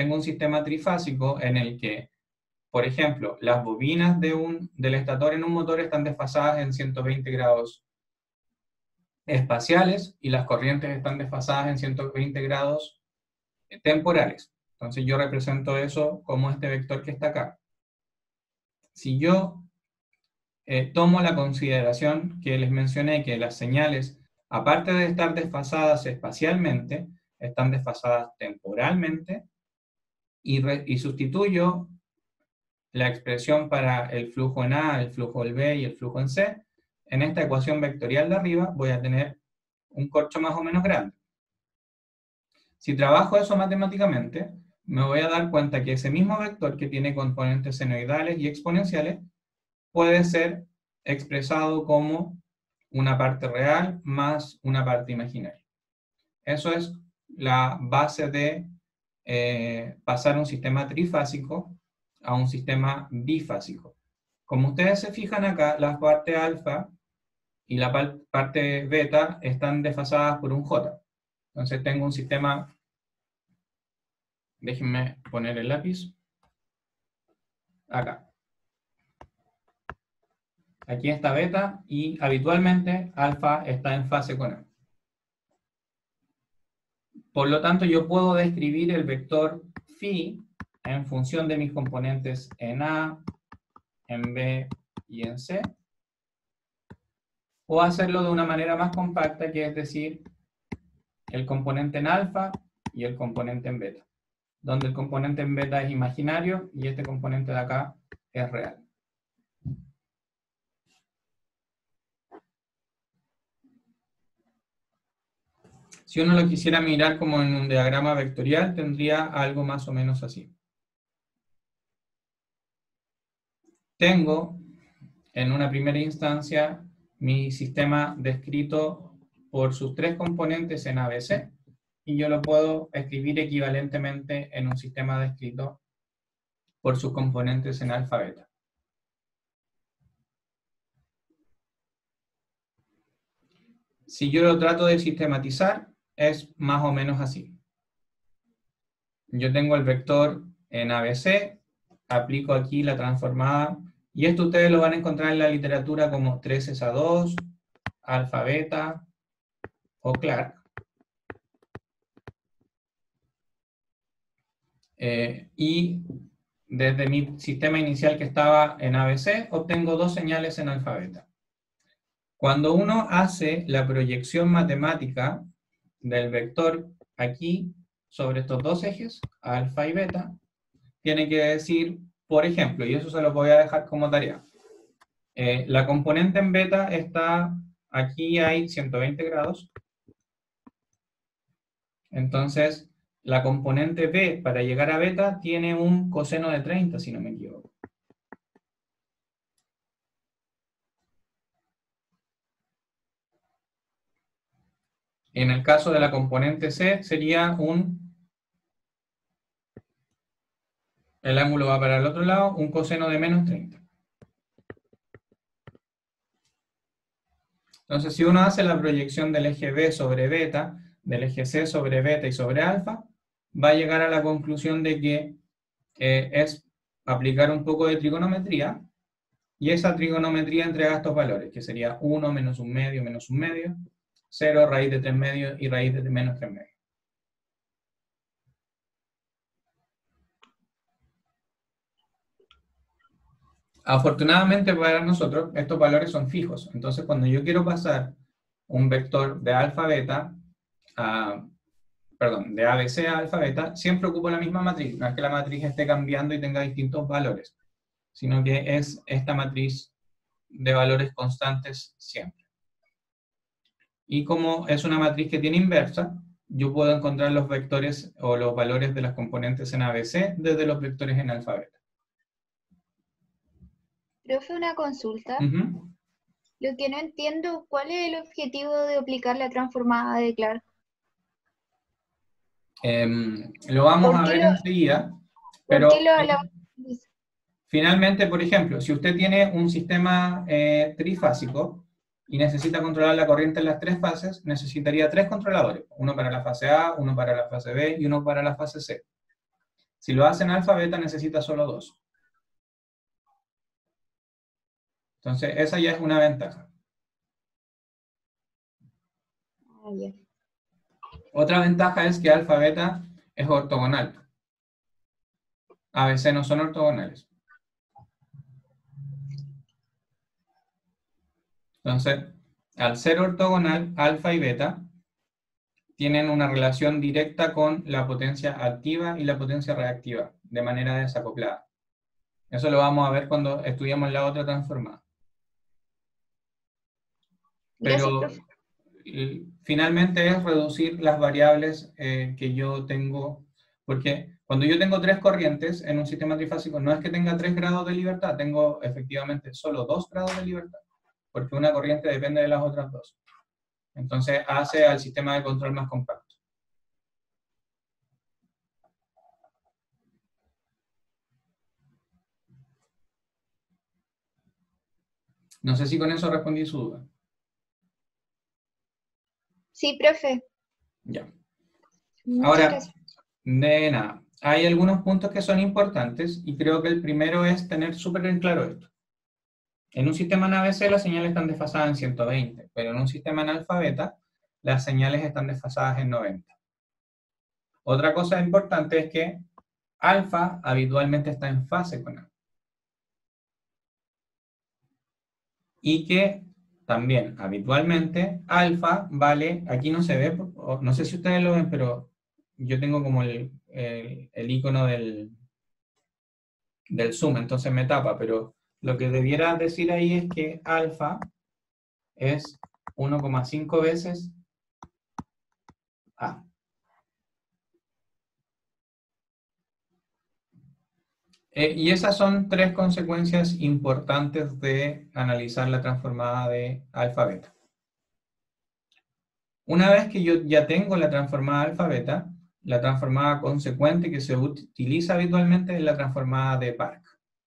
en el que, por ejemplo, las bobinas del estator en un motor están desfasadas en 120 grados espaciales y las corrientes están desfasadas en 120 grados temporales. Entonces yo represento eso como este vector que está acá. Si yo tomo la consideración que les mencioné, que las señales, aparte de estar desfasadas espacialmente, están desfasadas temporalmente, y sustituyo la expresión para el flujo en A, el flujo en B y el flujo en C, en esta ecuación vectorial de arriba voy a tener un corcho más o menos grande. Si trabajo eso matemáticamente, me voy a dar cuenta que ese mismo vector que tiene componentes senoidales y exponenciales puede ser expresado como una parte real más una parte imaginaria. Eso es la base de pasar un sistema trifásico a un sistema bifásico. Como ustedes se fijan acá, la parte alfa y la parte beta están desfasadas por un J. Entonces tengo un sistema, déjenme poner el lápiz, acá. Aquí está beta y habitualmente alfa está en fase con A. Por lo tanto, yo puedo describir el vector phi en función de mis componentes en A, en B y en C, o hacerlo de una manera más compacta, que es decir, el componente en alfa y el componente en beta, donde el componente en beta es imaginario y este componente de acá es real. Si uno lo quisiera mirar como en un diagrama vectorial, tendría algo más o menos así. Tengo, en una primera instancia, mi sistema descrito por sus tres componentes en ABC, y yo lo puedo escribir equivalentemente en un sistema descrito por sus componentes en alfa beta. Si yo lo trato de sistematizar, es más o menos así. Yo tengo el vector en ABC, aplico aquí la transformada, y esto ustedes lo van a encontrar en la literatura como 3S2, alfa beta o Clark. Y desde mi sistema inicial que estaba en ABC, obtengo dos señales en alfa beta. Cuando uno hace la proyección matemática del vector aquí sobre estos dos ejes, alfa y beta, tiene que decir, por ejemplo, y eso se lo voy a dejar como tarea, la componente en beta está, aquí hay 120 grados, entonces la componente B para llegar a beta tiene un coseno de 30, si no me equivoco. En el caso de la componente C sería el ángulo va para el otro lado, un coseno de menos 30. Entonces, si uno hace la proyección del eje B sobre beta, del eje C sobre beta y sobre alfa, va a llegar a la conclusión de que es aplicar un poco de trigonometría, y esa trigonometría entrega estos valores, que sería 1 menos 1 medio menos 1 medio, 0, raíz de 3 medios y raíz de menos 3 medios. Afortunadamente para nosotros, estos valores son fijos. Entonces, cuando yo quiero pasar un vector de alfa beta de ABC a alfa beta, siempre ocupo la misma matriz. No es que la matriz esté cambiando y tenga distintos valores, sino que es esta matriz de valores constantes siempre. Y como es una matriz que tiene inversa, yo puedo encontrar los vectores o los valores de las componentes en ABC desde los vectores en alfa beta. Profe, una consulta. Uh-huh. Lo que no entiendo, ¿cuál es el objetivo de aplicar la transformada de Clark? Lo vamos a ver enseguida, pero finalmente, por ejemplo, si usted tiene un sistema trifásico y necesita controlar la corriente en las tres fases, necesitaría tres controladores, uno para la fase A, uno para la fase B y uno para la fase C. Si lo hace en alfa beta, necesita solo dos. Entonces, esa ya es una ventaja. Otra ventaja es que alfa beta es ortogonal. ABC no son ortogonales. Entonces, al ser ortogonal, alfa y beta tienen una relación directa con la potencia activa y la potencia reactiva, de manera desacoplada. Eso lo vamos a ver cuando estudiamos la otra transformada. Pero finalmente es reducir las variables que yo tengo, porque cuando yo tengo tres corrientes en un sistema trifásico, no es que tenga 3 grados de libertad, tengo efectivamente solo 2 grados de libertad, porque una corriente depende de las otras dos. Entonces hace al sistema de control más compacto. No sé si con eso respondí su duda. Sí, profe. Ya. Muchas Ahora, gracias. de nada, hay algunos puntos que son importantes y creo que el primero es tener súper en claro esto. En un sistema en ABC las señales están desfasadas en 120, pero en un sistema en alfa beta las señales están desfasadas en 90. Otra cosa importante es que alfa habitualmente está en fase con A. Y que también habitualmente alfa vale, aquí no se ve, no sé si ustedes lo ven, pero yo tengo como el icono del zoom, entonces me tapa, pero lo que debiera decir ahí es que alfa es 1,5 veces A. Y esas son tres consecuencias importantes de analizar la transformada de alfa beta. Una vez que yo ya tengo la transformada alfa beta, la transformada consecuente que se utiliza habitualmente es la transformada de Park.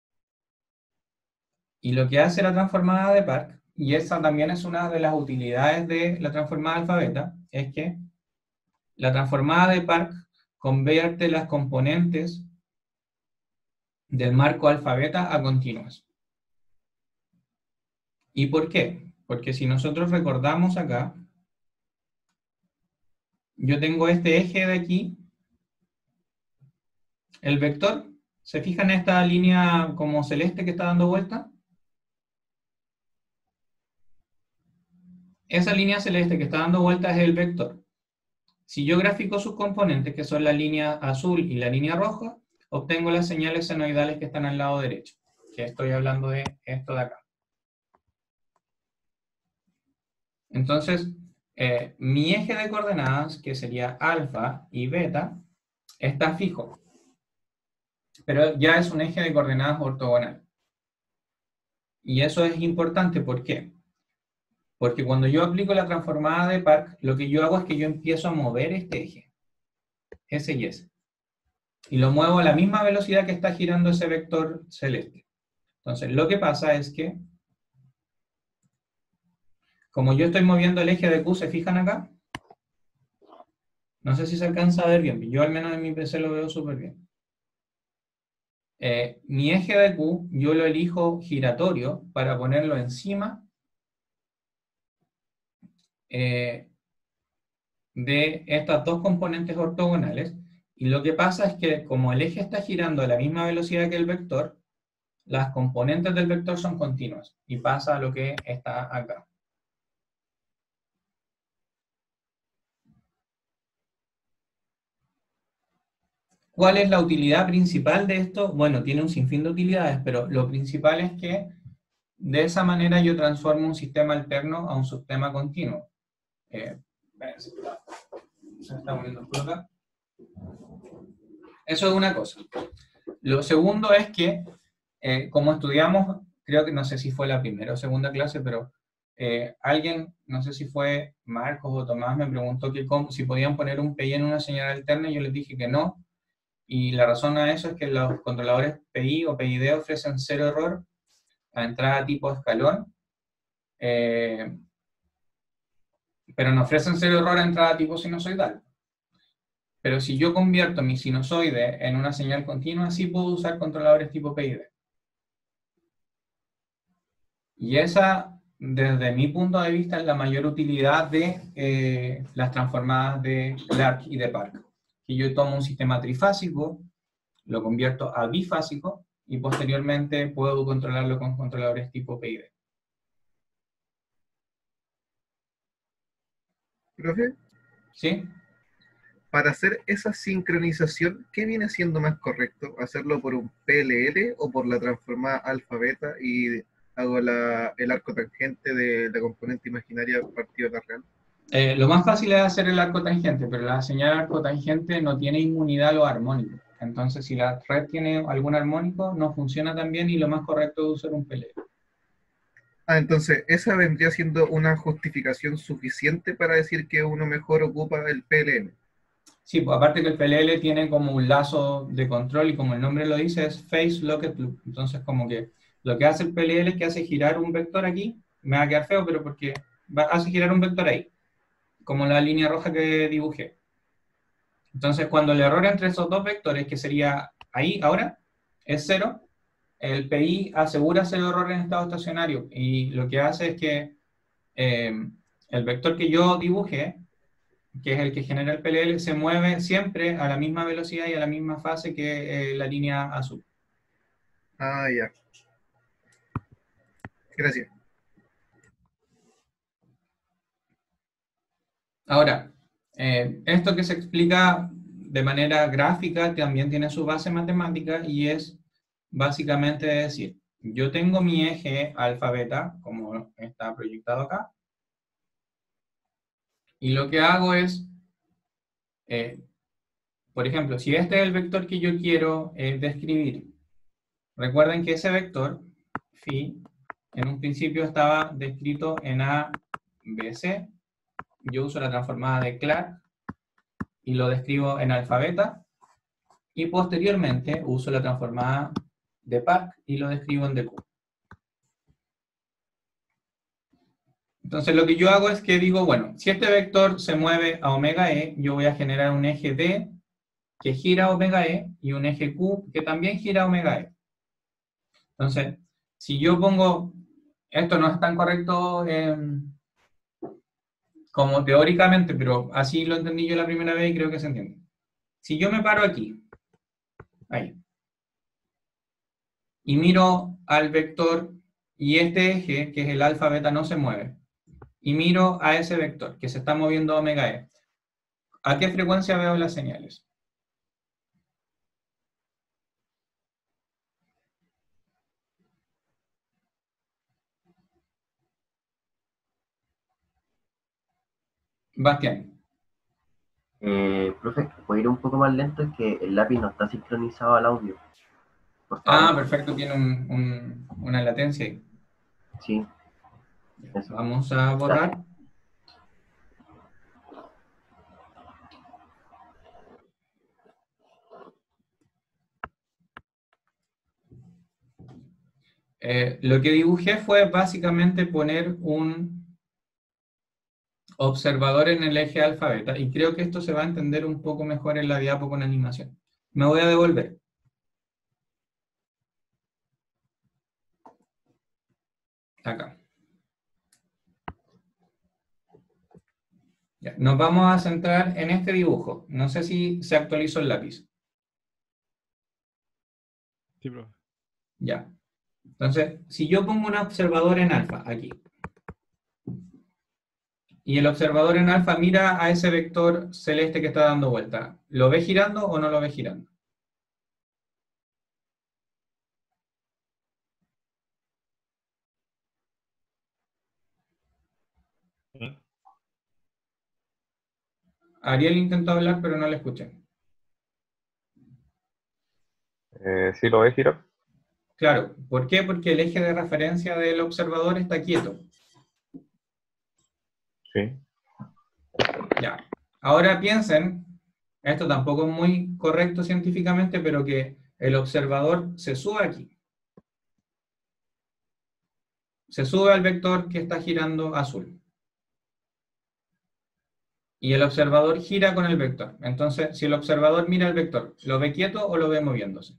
Y lo que hace la transformada de Park, y esa también es una de las utilidades de la transformada alfa beta, es que la transformada de Park convierte las componentes del marco alfa beta a continuas. ¿Y por qué? Porque si nosotros recordamos acá, yo tengo este eje de aquí, el vector, ¿se fijan en esta línea como celeste que está dando vuelta? Esa línea celeste que está dando vuelta es el vector. Si yo grafico sus componentes, que son la línea azul y la línea roja, obtengo las señales senoidales que están al lado derecho, que estoy hablando de esto de acá. Entonces, mi eje de coordenadas, que sería alfa y beta, está fijo, pero ya es un eje de coordenadas ortogonal. Y eso es importante, ¿por qué? Porque cuando yo aplico la transformada de Park, lo que yo hago es que yo empiezo a mover este eje, ese y ese. Y lo muevo a la misma velocidad que está girando ese vector celeste. Entonces, lo que pasa es que, como yo estoy moviendo el eje de Q, ¿se fijan acá? No sé si se alcanza a ver bien, yo al menos en mi PC lo veo súper bien. Mi eje de Q, yo lo elijo giratorio para ponerlo encima de estas dos componentes ortogonales, y lo que pasa es que como el eje está girando a la misma velocidad que el vector, las componentes del vector son continuas, y pasa lo que está acá. ¿Cuál es la utilidad principal de esto? Bueno, tiene un sinfín de utilidades, pero lo principal es que de esa manera yo transformo un sistema alterno a un sistema continuo. Se está moviendo por acá. Eso es una cosa. Lo segundo es que, como estudiamos, creo que no sé si fue la primera o segunda clase, pero alguien, no sé si fue Marcos o Tomás, me preguntó que si podían poner un PI en una señal alterna, y yo les dije que no. Y la razón a eso es que los controladores PI o PID ofrecen cero error a entrada tipo escalón, pero no ofrecen cero error a entrada tipo sinusoidal. Pero si yo convierto mi sinusoide en una señal continua, sí puedo usar controladores tipo PID. Y esa, desde mi punto de vista, es la mayor utilidad de las transformadas de Clark y de Park. Que yo tomo un sistema trifásico, lo convierto a bifásico, y posteriormente puedo controlarlo con controladores tipo PID. Profe, ¿Sí? para hacer esa sincronización, ¿qué viene siendo más correcto? ¿Hacerlo por un PLL o por la transformada alfa-beta y hago el arco tangente de la componente imaginaria partido de la real? Lo más fácil es hacer el arco tangente, pero la señal arco tangente no tiene inmunidad a los armónicos. Entonces, si la red tiene algún armónico, no funciona tan bien, y lo más correcto es usar un PLL. Entonces, esa vendría siendo una justificación suficiente para decir que uno mejor ocupa el PLL. Sí, pues aparte que el PLL tiene como un lazo de control, y como el nombre lo dice, es Phase Locked Loop. Entonces, como que lo que hace el PLL es que hace girar un vector aquí, me va a quedar feo, pero porque hace girar un vector ahí, como la línea roja que dibujé. Entonces, cuando el error entre esos dos vectores, que sería ahí, ahora, es 0, el PI asegura cero error en estado estacionario, y lo que hace es que el vector que yo dibujé, que es el que genera el PLL, se mueve siempre a la misma velocidad y a la misma fase que la línea azul. Ah, ya. Gracias. Ahora, esto que se explica de manera gráfica también tiene su base matemática, y es básicamente decir, yo tengo mi eje alfa beta, como está proyectado acá, y lo que hago es, por ejemplo, si este es el vector que yo quiero describir, recuerden que ese vector, phi, en un principio estaba descrito en ABC, yo uso la transformada de Clark y lo describo en alfa beta, y posteriormente uso la transformada de Park y lo describo en dq. Entonces lo que yo hago es que digo, bueno, si este vector se mueve a omega e, yo voy a generar un eje D que gira a omega e y un eje Q que también gira a omega e. Entonces, si yo pongo, esto no es tan correcto como teóricamente, pero así lo entendí yo la primera vez y creo que se entiende. Si yo me paro aquí, ahí, y miro al vector, y este eje, que es el alfa beta, no se mueve, y miro a ese vector que se está moviendo a omega e, ¿a qué frecuencia veo las señales? Bastián. Profe, puede ir un poco más lento, es que el lápiz no está sincronizado al audio. Por favor. Ah, perfecto, tiene una latencia ahí. Sí, eso. Vamos a borrar. Lo que dibujé fue básicamente poner un observador en el eje alfa beta, y creo que esto se va a entender un poco mejor en la diapo con animación. Me voy a devolver. Acá. Ya, nos vamos a centrar en este dibujo. No sé si se actualizó el lápiz. Sí, profe. Ya. Entonces, si yo pongo un observador en alfa, aquí, y el observador en alfa mira a ese vector celeste que está dando vuelta, ¿lo ve girando o no lo ve girando? Ariel intentó hablar, pero no le escuché. ¿Sí lo ves, girar? Claro, ¿por qué? Porque el eje de referencia del observador está quieto. Sí. Ya. Ahora piensen, esto tampoco es muy correcto científicamente, pero que el observador se sube aquí. Se sube al vector que está girando azul. Y el observador gira con el vector. Entonces, si el observador mira el vector, ¿lo ve quieto o lo ve moviéndose?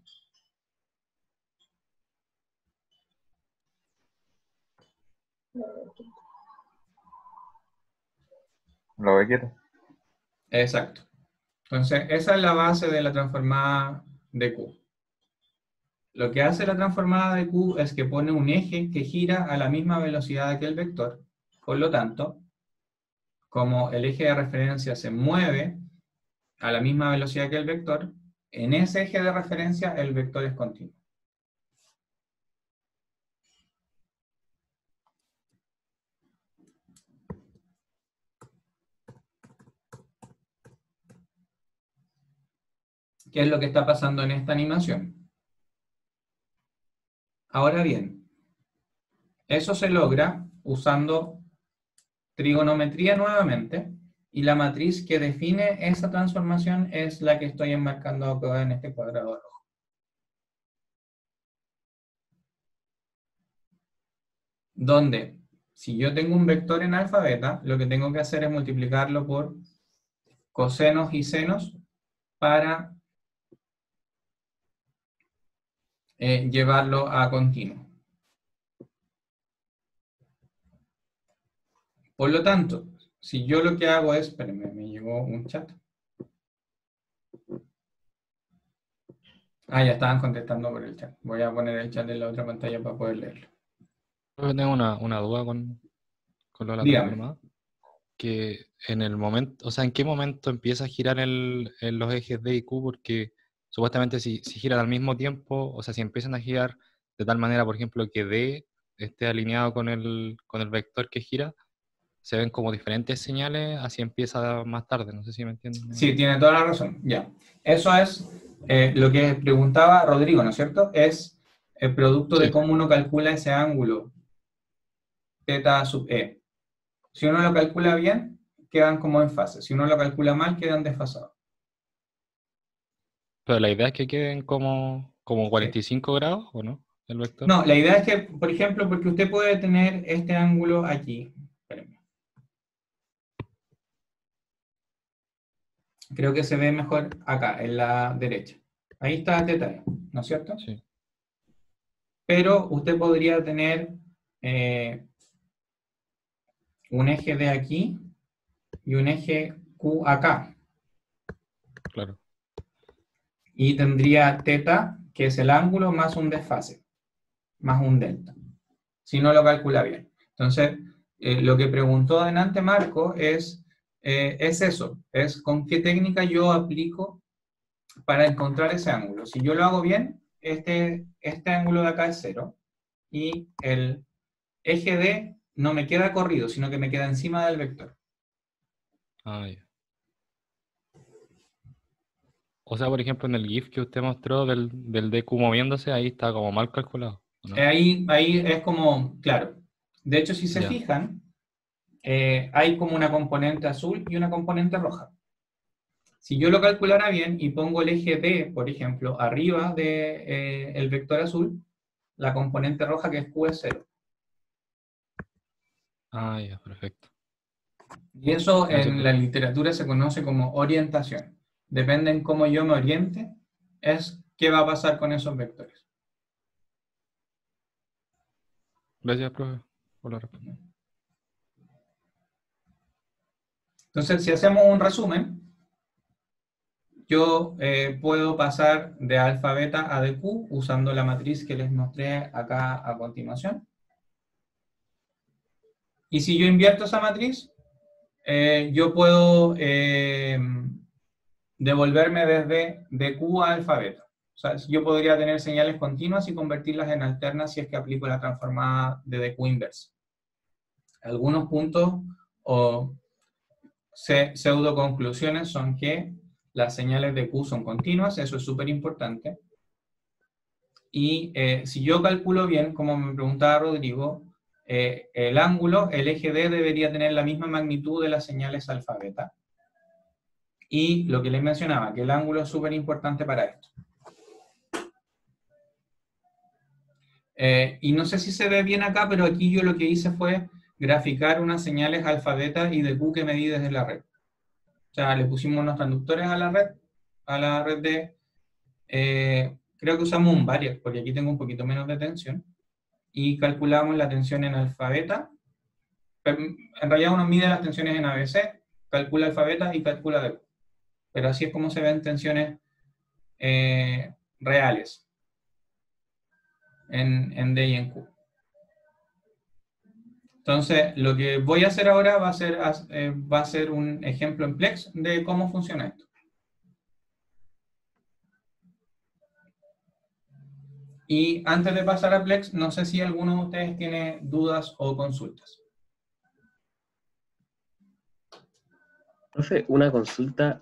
¿Lo ves quieto? Exacto. Entonces, esa es la base de la transformada de Q. Lo que hace la transformada de Q es que pone un eje que gira a la misma velocidad que el vector. Por lo tanto, como el eje de referencia se mueve a la misma velocidad que el vector, en ese eje de referencia el vector es continuo. ¿Qué es lo que está pasando en esta animación? Ahora bien, eso se logra usando trigonometría nuevamente, y la matriz que define esa transformación es la que estoy enmarcando acá en este cuadrado rojo. Donde, si yo tengo un vector en alfa beta, lo que tengo que hacer es multiplicarlo por cosenos y senos para llevarlo a continuo. Por lo tanto, si yo lo que hago es, espérenme, me llegó un chat. Ah, ya estaban contestando por el chat. Voy a poner el chat en la otra pantalla para poder leerlo. Yo tengo una duda con lo de la Dígame. transformada. Que en el momento, o sea, ¿en qué momento empieza a girar los ejes D y Q? Porque supuestamente si giran al mismo tiempo, o sea, si empiezan a girar de tal manera, por ejemplo, que D esté alineado con el vector que gira, se ven como diferentes señales, así empieza más tarde, no sé si me entienden. Sí, tiene toda la razón. Ya. Eso es lo que preguntaba Rodrigo, ¿no es cierto? Es el producto de Sí. cómo uno calcula ese ángulo, θ sub e. Si uno lo calcula bien, quedan como en fase. Si uno lo calcula mal, quedan desfasados. Pero la idea es que queden como 45 grados, ¿o no? El vector. No, la idea es que, por ejemplo, porque usted puede tener este ángulo aquí. Espérenme. Creo que se ve mejor acá, en la derecha. Ahí está θ, ¿no es cierto? Sí. Pero usted podría tener un eje de aquí y un eje Q acá. Claro. Y tendría θ, que es el ángulo, más un desfase, más un delta, si no lo calcula bien. Entonces, lo que preguntó adelante Marco es eso, es con qué técnica yo aplico para encontrar ese ángulo. Si yo lo hago bien, este ángulo de acá es 0, y el eje D no me queda corrido, sino que me queda encima del vector. Ah, ya. O sea, por ejemplo, en el GIF que usted mostró del DQ moviéndose, ahí está como mal calculado, ¿no? Ahí es como, claro. De hecho, si se Ya. fijan, hay como una componente azul y una componente roja. Si yo lo calculara bien y pongo el eje D, por ejemplo, arriba del vector azul, la componente roja que es Q es 0. Ah, ya, perfecto. Y eso Gracias, en la literatura se conoce como orientación. Depende en cómo yo me oriente, es qué va a pasar con esos vectores. Gracias, profe, por la respuesta. Entonces, si hacemos un resumen, yo puedo pasar de alfa beta a DQ usando la matriz que les mostré acá a continuación. Y si yo invierto esa matriz, yo puedo devolverme desde DQ a alfa beta. O sea, yo podría tener señales continuas y convertirlas en alternas si es que aplico la transformada de DQ inversa. Algunos puntos o pseudo conclusiones son que las señales de Q son continuas, eso es súper importante. Y si yo calculo bien, como me preguntaba Rodrigo, el ángulo, el eje D debería tener la misma magnitud de las señales alfa beta. Y lo que les mencionaba, que el ángulo es súper importante para esto. Y no sé si se ve bien acá, pero aquí yo lo que hice fue graficar unas señales alfa beta y de Q que medí desde la red. O sea, le pusimos unos transductores a la red de... creo que usamos un variac, porque aquí tengo un poquito menos de tensión. Y calculamos la tensión en alfa beta. En realidad uno mide las tensiones en ABC, calcula alfa beta y calcula DQ. Pero así es como se ven tensiones reales en D y en Q. Entonces, lo que voy a hacer ahora va a ser un ejemplo en Plex de cómo funciona esto. Y antes de pasar a Plex, no sé si alguno de ustedes tiene dudas o consultas. Profe, una consulta.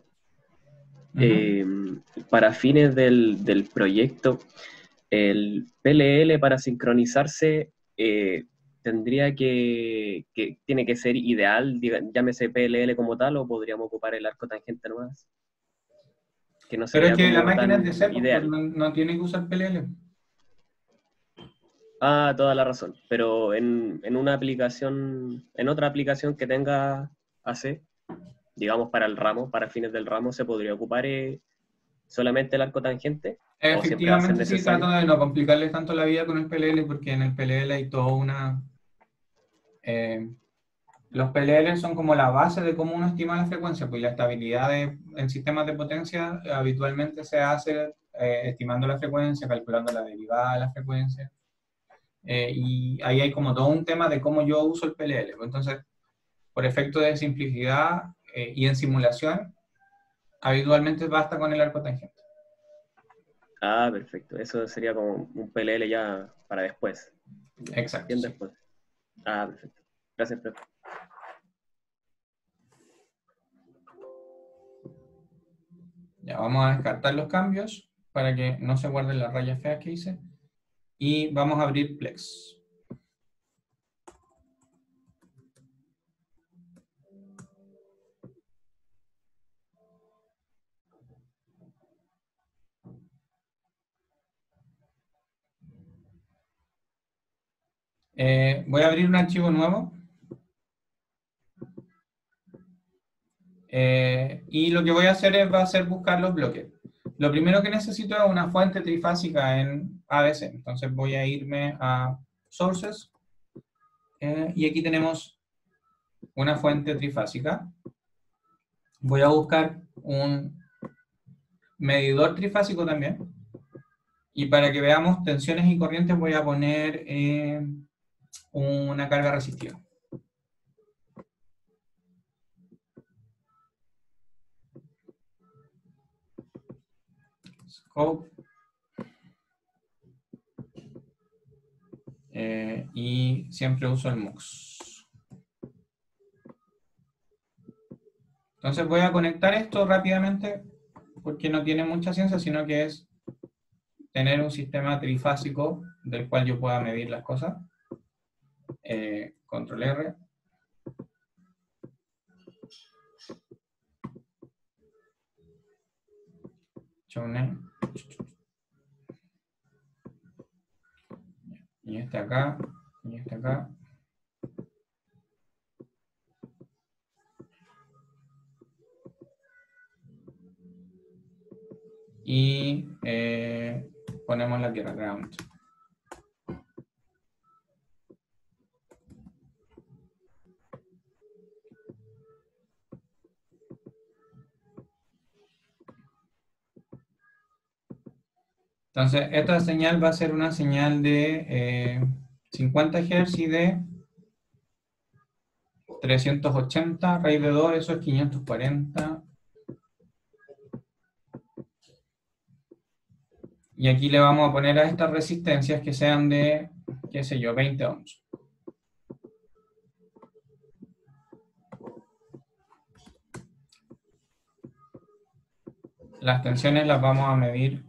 Para fines del proyecto, el PLL para sincronizarse tendría tiene que ser ideal, llámese PLL como tal, o podríamos ocupar el arco tangente nomás. Que no Pero es sería que la como máquina tan es de C, ideal. no tiene que usar PLL. Ah, toda la razón. Pero en una aplicación, en otra aplicación que tenga AC, digamos para el ramo, para fines del ramo, ¿se podría ocupar solamente el arco tangente? ¿O siempre va a ser Efectivamente, sí, necesario? trato de no complicarles tanto la vida con el PLL, porque en el PLL hay toda una... los PLL son como la base de cómo uno estima la frecuencia, pues la estabilidad en sistemas de potencia habitualmente se hace estimando la frecuencia, calculando la derivada de la frecuencia. Y ahí hay como todo un tema de cómo yo uso el PLL. Entonces, por efecto de simplicidad y en simulación, habitualmente basta con el arco tangente. Ah, perfecto. Eso sería como un PLL ya para después. Exacto. Bien Sí. después. Ah, perfecto. Gracias, profe. Ya vamos a descartar los cambios para que no se guarden las rayas feas que hice. Y vamos a abrir Plex. Voy a abrir un archivo nuevo. Y lo que voy a hacer va a ser buscar los bloques. Lo primero que necesito es una fuente trifásica en ABC. Entonces voy a irme a Sources. Y aquí tenemos una fuente trifásica. Voy a buscar un medidor trifásico también. Y para que veamos tensiones y corrientes voy a poner una carga resistiva. Scope. Y siempre uso el MUX. Entonces voy a conectar esto rápidamente porque no tiene mucha ciencia, sino que es tener un sistema trifásico del cual yo pueda medir las cosas. Control R. Show name. Y este acá, y este acá. Y ponemos la tierra, ground. Entonces, esta señal va a ser una señal de 50 Hz y de 380, raíz de 2, eso es 540. Y aquí le vamos a poner a estas resistencias que sean de, qué sé yo, 20 ohms. Las tensiones las vamos a medir.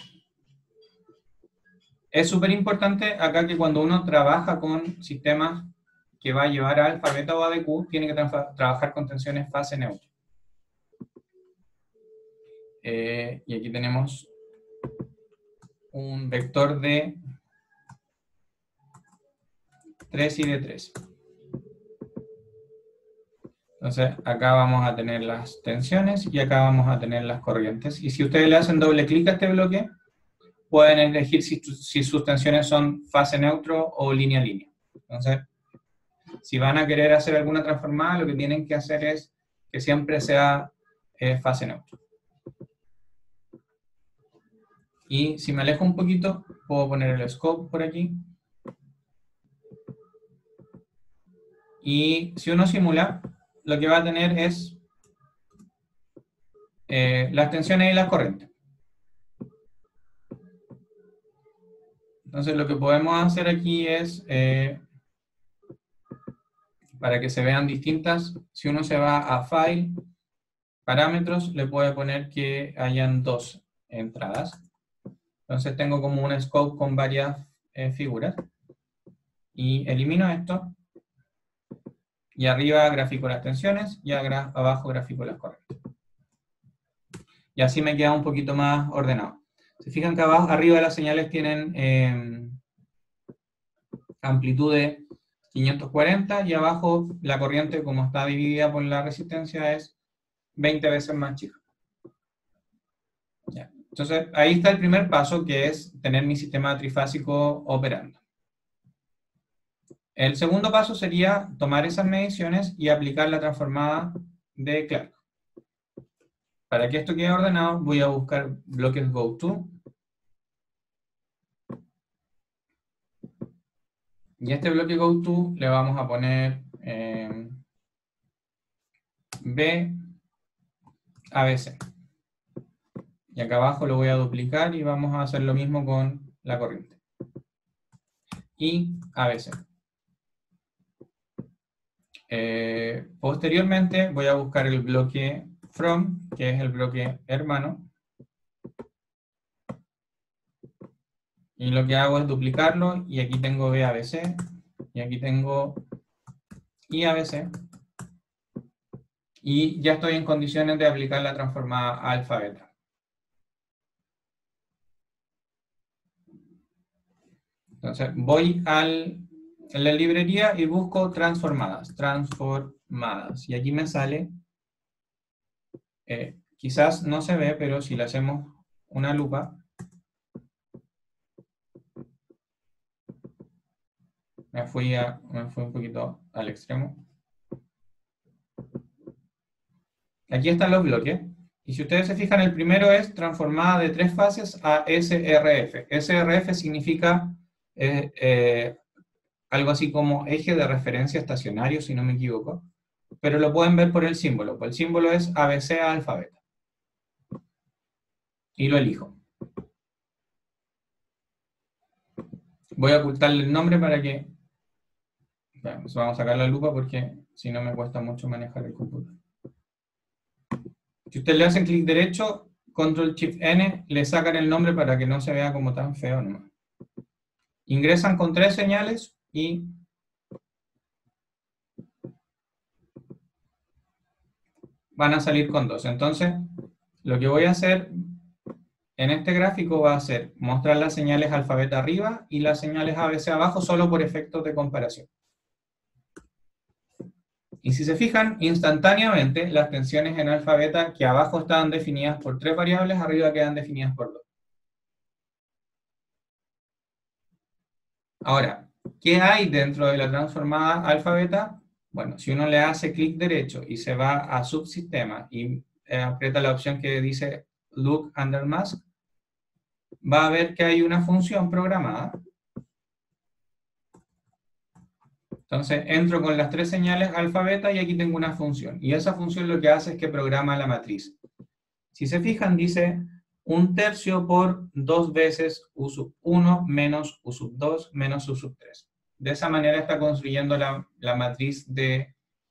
Es súper importante acá que cuando uno trabaja con sistemas que va a llevar a alfa, beta o ADQ, tiene que trabajar con tensiones fase neutra. Y aquí tenemos un vector de 3 y de 3. Entonces acá vamos a tener las tensiones y acá vamos a tener las corrientes. Y si ustedes le hacen doble clic a este bloque, pueden elegir si sus tensiones son fase neutro o línea-línea. Entonces, si van a querer hacer alguna transformada, lo que tienen que hacer es que siempre sea fase neutro. Y si me alejo un poquito, puedo poner el scope por aquí. Y si uno simula, lo que va a tener es las tensiones y las corrientes. Entonces lo que podemos hacer aquí es, para que se vean distintas, si uno se va a File, Parámetros, le puede poner que hayan dos entradas. Entonces tengo como un scope con varias figuras. Y elimino esto. Y arriba grafico las tensiones y abajo grafico las corrientes. Y así me queda un poquito más ordenado. Se fijan que abajo, arriba las señales tienen amplitud de 540 y abajo la corriente, como está dividida por la resistencia, es 20 veces más chica. Ya. Entonces, ahí está el primer paso, que es tener mi sistema trifásico operando. El segundo paso sería tomar esas mediciones y aplicar la transformada de Clark. Para que esto quede ordenado, voy a buscar bloques GoTo. Y a este bloque GoTo le vamos a poner B, ABC. Y acá abajo lo voy a duplicar y vamos a hacer lo mismo con la corriente. Y ABC. Posteriormente voy a buscar el bloque From, que es el bloque hermano. Y lo que hago es duplicarlo, y aquí tengo BABC, y aquí tengo IABC. Y ya estoy en condiciones de aplicar la transformada alfa-beta. Entonces voy en la librería y busco transformadas. Y aquí me sale, quizás no se ve, pero si le hacemos una lupa, me fui un poquito al extremo. Aquí están los bloques. Y si ustedes se fijan, el primero es transformada de 3 fases a SRF. SRF significa algo así como eje de referencia estacionario, si no me equivoco. Pero lo pueden ver por el símbolo. El símbolo es ABC a alfa beta. Y lo elijo. Voy a ocultarle el nombre para que... Pues vamos a sacar la lupa porque si no me cuesta mucho manejar el computador. Si ustedes le hacen clic derecho, Control-Shift-N, le sacan el nombre para que no se vea como tan feo nomás. Ingresan con 3 señales y van a salir con 2. Entonces, lo que voy a hacer en este gráfico va a ser mostrar las señales alfabeta arriba y las señales ABC abajo solo por efectos de comparación. Y si se fijan, instantáneamente las tensiones en alfabeta que abajo estaban definidas por 3 variables, arriba quedan definidas por 2. Ahora, ¿qué hay dentro de la transformada alfabeta? Bueno, si uno le hace clic derecho y se va a subsistema y aprieta la opción que dice Look Under Mask, va a ver que hay una función programada. Entonces entro con las 3 señales alfabeta y aquí tengo una función. Y esa función lo que hace es que programa la matriz. Si se fijan, dice 1/3 por 2 veces U sub 1 menos U sub 2 menos U sub 3. De esa manera está construyendo la matriz que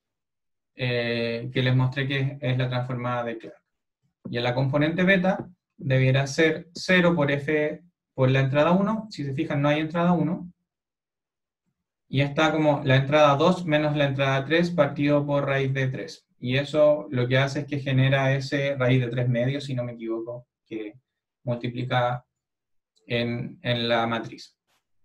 les mostré que es la transformada de Clark. Y en la componente beta debiera ser 0 por F por la entrada 1. Si se fijan, no hay entrada 1. Y está como la entrada 2 menos la entrada 3 partido por raíz de 3. Y eso lo que hace es que genera ese raíz de 3 medios, si no me equivoco, que multiplica en la matriz.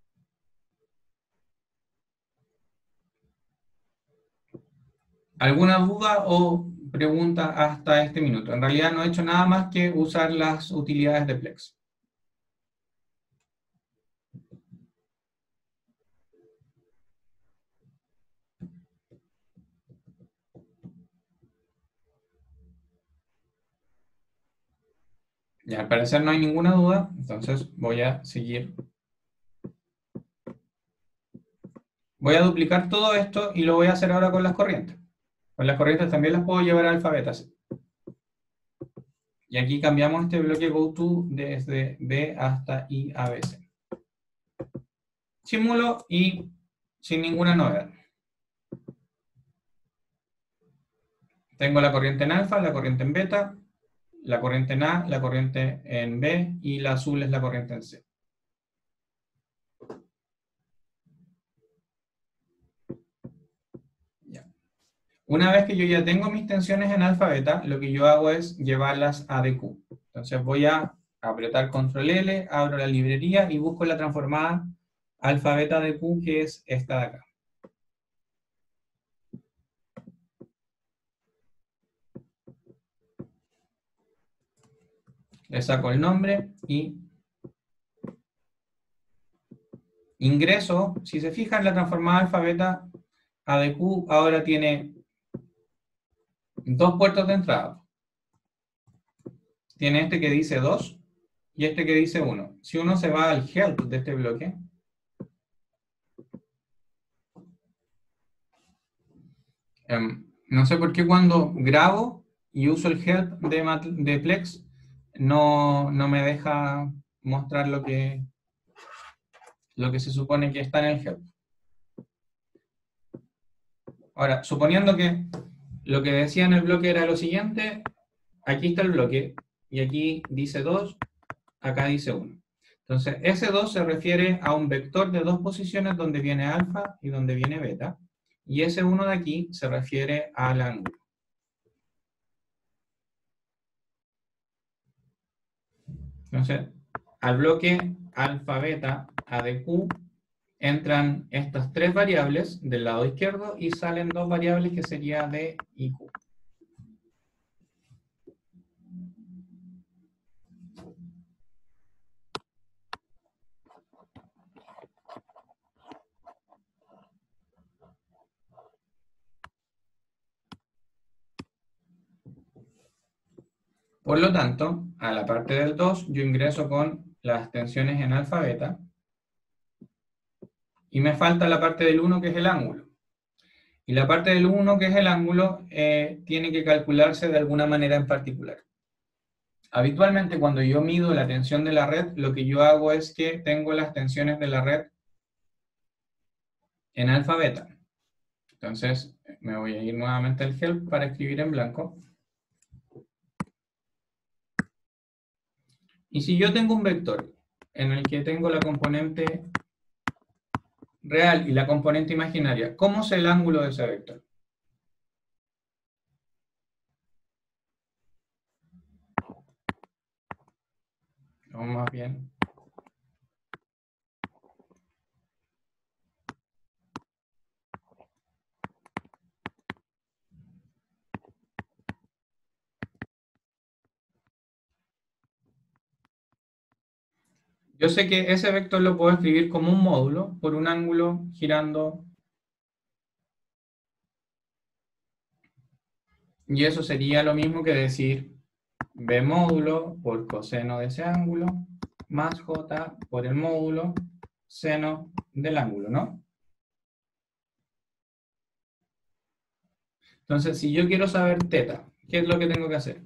¿Alguna duda o pregunta hasta este minuto? En realidad no he hecho nada más que usar las utilidades de Plex. Y al parecer no hay ninguna duda, entonces voy a seguir. Voy a duplicar todo esto y lo voy a hacer ahora con las corrientes. Con las corrientes también las puedo llevar a alfabetas. Y aquí cambiamos este bloque GoTo desde B hasta I a BC. Simulo y sin ninguna novedad. Tengo la corriente en alfa, la corriente en beta, la corriente en A, la corriente en B y la azul es la corriente en C. Ya. Una vez que yo ya tengo mis tensiones en alfa beta, lo que yo hago es llevarlas a DQ. Entonces voy a apretar Control L, abro la librería y busco la transformada alfa beta DQ, que es esta de acá. Le saco el nombre y ingreso. Si se fijan, la transformada alfa beta ADQ ahora tiene 2 puertos de entrada. Tiene este que dice 2 y este que dice 1. Si uno se va al help de este bloque, no sé por qué cuando grabo y uso el help de Plex, no me deja mostrar lo que se supone que está en el help. Ahora, suponiendo que lo que decía en el bloque era lo siguiente, aquí está el bloque, y aquí dice 2, acá dice 1. Entonces, ese 2 se refiere a un vector de 2 posiciones donde viene alfa y donde viene beta, y ese 1 de aquí se refiere al ángulo. Entonces, al bloque alfa, beta, ADQ, entran estas 3 variables del lado izquierdo y salen 2 variables que sería D y Q. Por lo tanto, a la parte del 2 yo ingreso con las tensiones en alfa beta y me falta la parte del 1 que es el ángulo. Y la parte del 1 que es el ángulo tiene que calcularse de alguna manera en particular. Habitualmente cuando yo mido la tensión de la red, lo que yo hago es que tengo las tensiones de la red en alfa beta. Entonces me voy a ir nuevamente al help para escribir en blanco. Y si yo tengo un vector en el que tengo la componente real y la componente imaginaria, ¿cómo es el ángulo de ese vector? O más bien, yo sé que ese vector lo puedo escribir como un módulo por un ángulo girando, y eso sería lo mismo que decir b módulo por coseno de ese ángulo más j por el módulo seno del ángulo, ¿no? Entonces, si yo quiero saber teta, ¿qué es lo que tengo que hacer?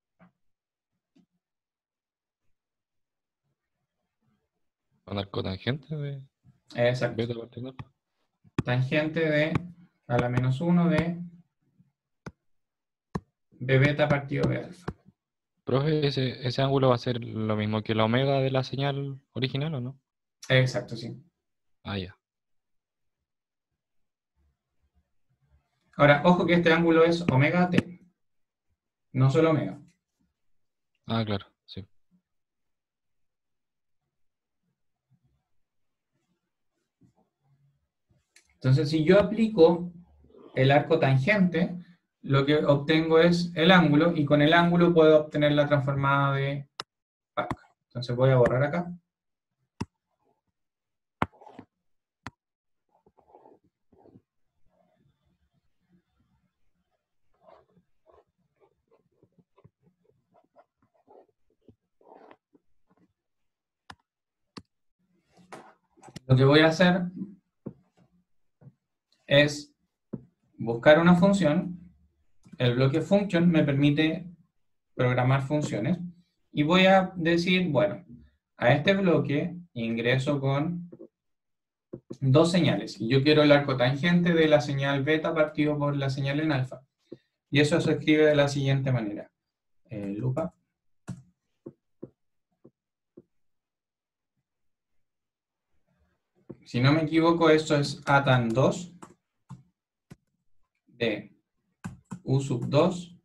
Con cotangente de Exacto. beta partido de alfa. Tangente de a la menos 1 de b beta partido b alfa. Profe, ese ángulo va a ser lo mismo que la omega de la señal original, ¿o no? Exacto, sí. Ah, ya. Ahora, ojo que este ángulo es omega t, no solo omega. Ah, claro, sí. Entonces, si yo aplico el arco tangente, lo que obtengo es el ángulo, y con el ángulo puedo obtener la transformada de Pascal. Entonces voy a borrar acá. Lo que voy a hacer es buscar una función. El bloque function me permite programar funciones. Y voy a decir, bueno, a este bloque ingreso con dos señales. Y yo quiero el arco tangente de la señal beta partido por la señal en alfa. Y eso se escribe de la siguiente manera. Lupa. Si no me equivoco, esto es atan 2 de u sub 2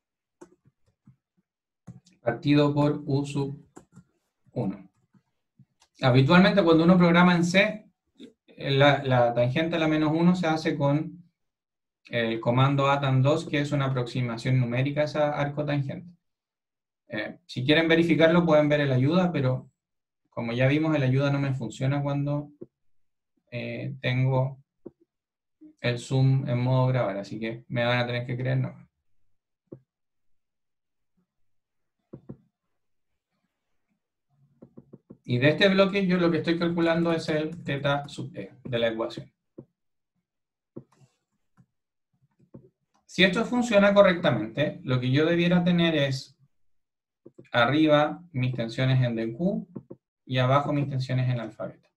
partido por u sub 1. Habitualmente cuando uno programa en C, la tangente a la menos 1 se hace con el comando atan2, que es una aproximación numérica a esa arco tangente. Si quieren verificarlo pueden ver el ayuda, pero como ya vimos, el ayuda no me funciona cuando tengo el zoom en modo grabar, así que me van a tener que creer no. Y de este bloque yo lo que estoy calculando es el teta sub e de la ecuación. Si esto funciona correctamente, lo que yo debiera tener es arriba mis tensiones en dq y abajo mis tensiones en alfa beta.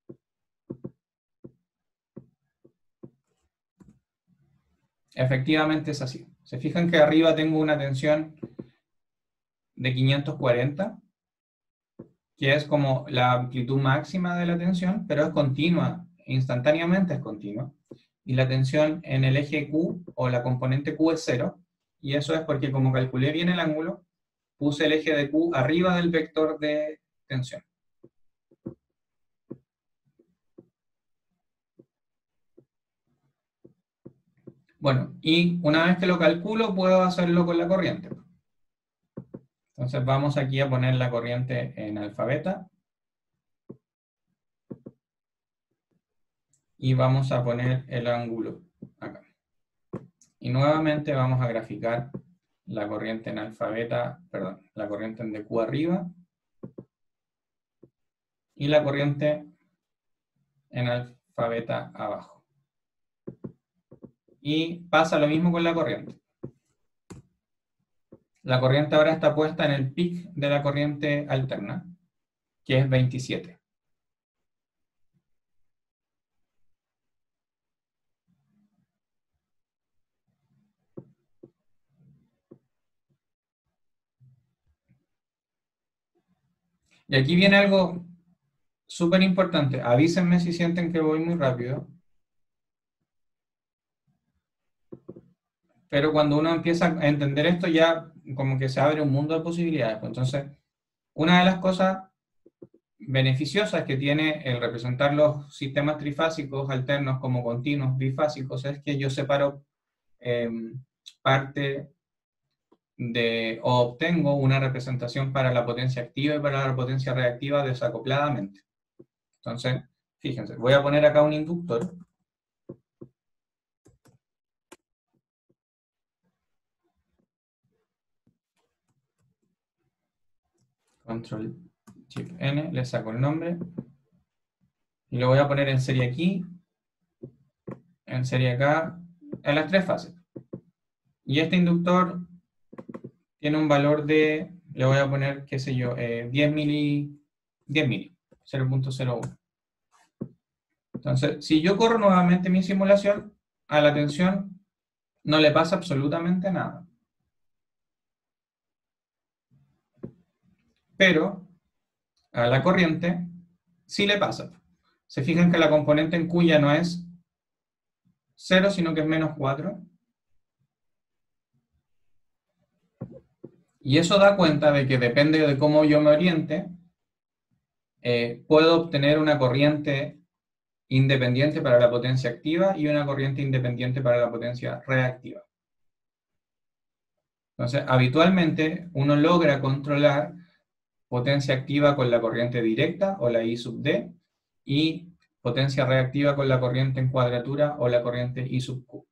Efectivamente es así. Se fijan que arriba tengo una tensión de 540, que es como la amplitud máxima de la tensión, pero es continua, instantáneamente es continua. Y la tensión en el eje Q o la componente Q es 0, y eso es porque como calculé bien el ángulo, puse el eje de Q arriba del vector de tensión. Bueno, y una vez que lo calculo, puedo hacerlo con la corriente. Entonces vamos aquí a poner la corriente en alfa beta. Y vamos a poner el ángulo acá. Y nuevamente vamos a graficar la corriente en alfa beta, perdón, la corriente en dq arriba y la corriente en alfa beta abajo. Y pasa lo mismo con la corriente. La corriente ahora está puesta en el pic de la corriente alterna, que es 27. Y aquí viene algo súper importante. Avísenme si sienten que voy muy rápido. Pero cuando uno empieza a entender esto, ya como que se abre un mundo de posibilidades. Pues entonces, una de las cosas beneficiosas que tiene el representar los sistemas trifásicos alternos como continuos bifásicos es que yo separo parte de, o obtengo una representación para la potencia activa y para la potencia reactiva desacopladamente. Entonces, fíjense, voy a poner acá un inductor. Control Shift N, le saco el nombre. Y lo voy a poner en serie aquí, en serie acá, en las tres fases. Y este inductor tiene un valor de, le voy a poner, qué sé yo, 10 mili, 0.01. Entonces, si yo corro nuevamente mi simulación, a la tensión no le pasa absolutamente nada. Pero a la corriente sí le pasa. Se fijan que la componente en Q ya no es 0, sino que es menos 4. Y eso da cuenta de que depende de cómo yo me oriente, puedo obtener una corriente independiente para la potencia activa y una corriente independiente para la potencia reactiva. Entonces, habitualmente uno logra controlar potencia activa con la corriente directa o la I sub D y potencia reactiva con la corriente en cuadratura o la corriente I sub Q.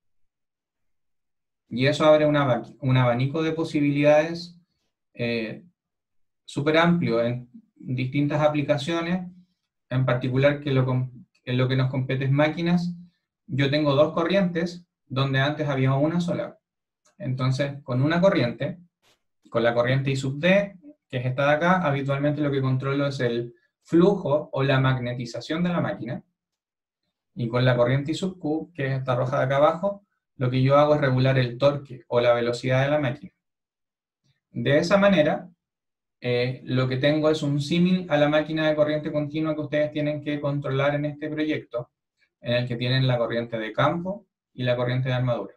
Y eso abre un abanico de posibilidades súper amplio en distintas aplicaciones, en particular en lo que nos compete es máquinas. Yo tengo dos corrientes donde antes había una sola. Entonces, con una corriente, con la corriente I sub D, que es esta de acá, habitualmente lo que controlo es el flujo o la magnetización de la máquina. Y con la corriente I sub Q, que es esta roja de acá abajo, lo que yo hago es regular el torque o la velocidad de la máquina. De esa manera, lo que tengo es un símil a la máquina de corriente continua que ustedes tienen que controlar en este proyecto, en el que tienen la corriente de campo y la corriente de armadura.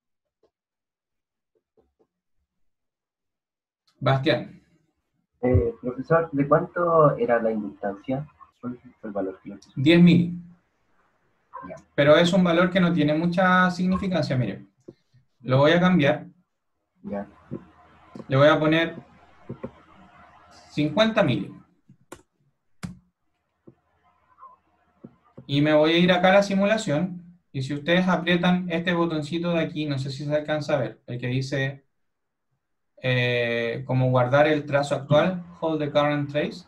Bastián. Profesor, ¿de cuánto era la inductancia? ¿Cuál fue el valor que le puso? 10 mili. Ya. Pero es un valor que no tiene mucha significancia, mire. Lo voy a cambiar. Ya. Le voy a poner 50 mili. Y me voy a ir acá a la simulación. Y si ustedes aprietan este botoncito de aquí, no sé si se alcanza a ver, el que dice como guardar el trazo actual, hold the current trace.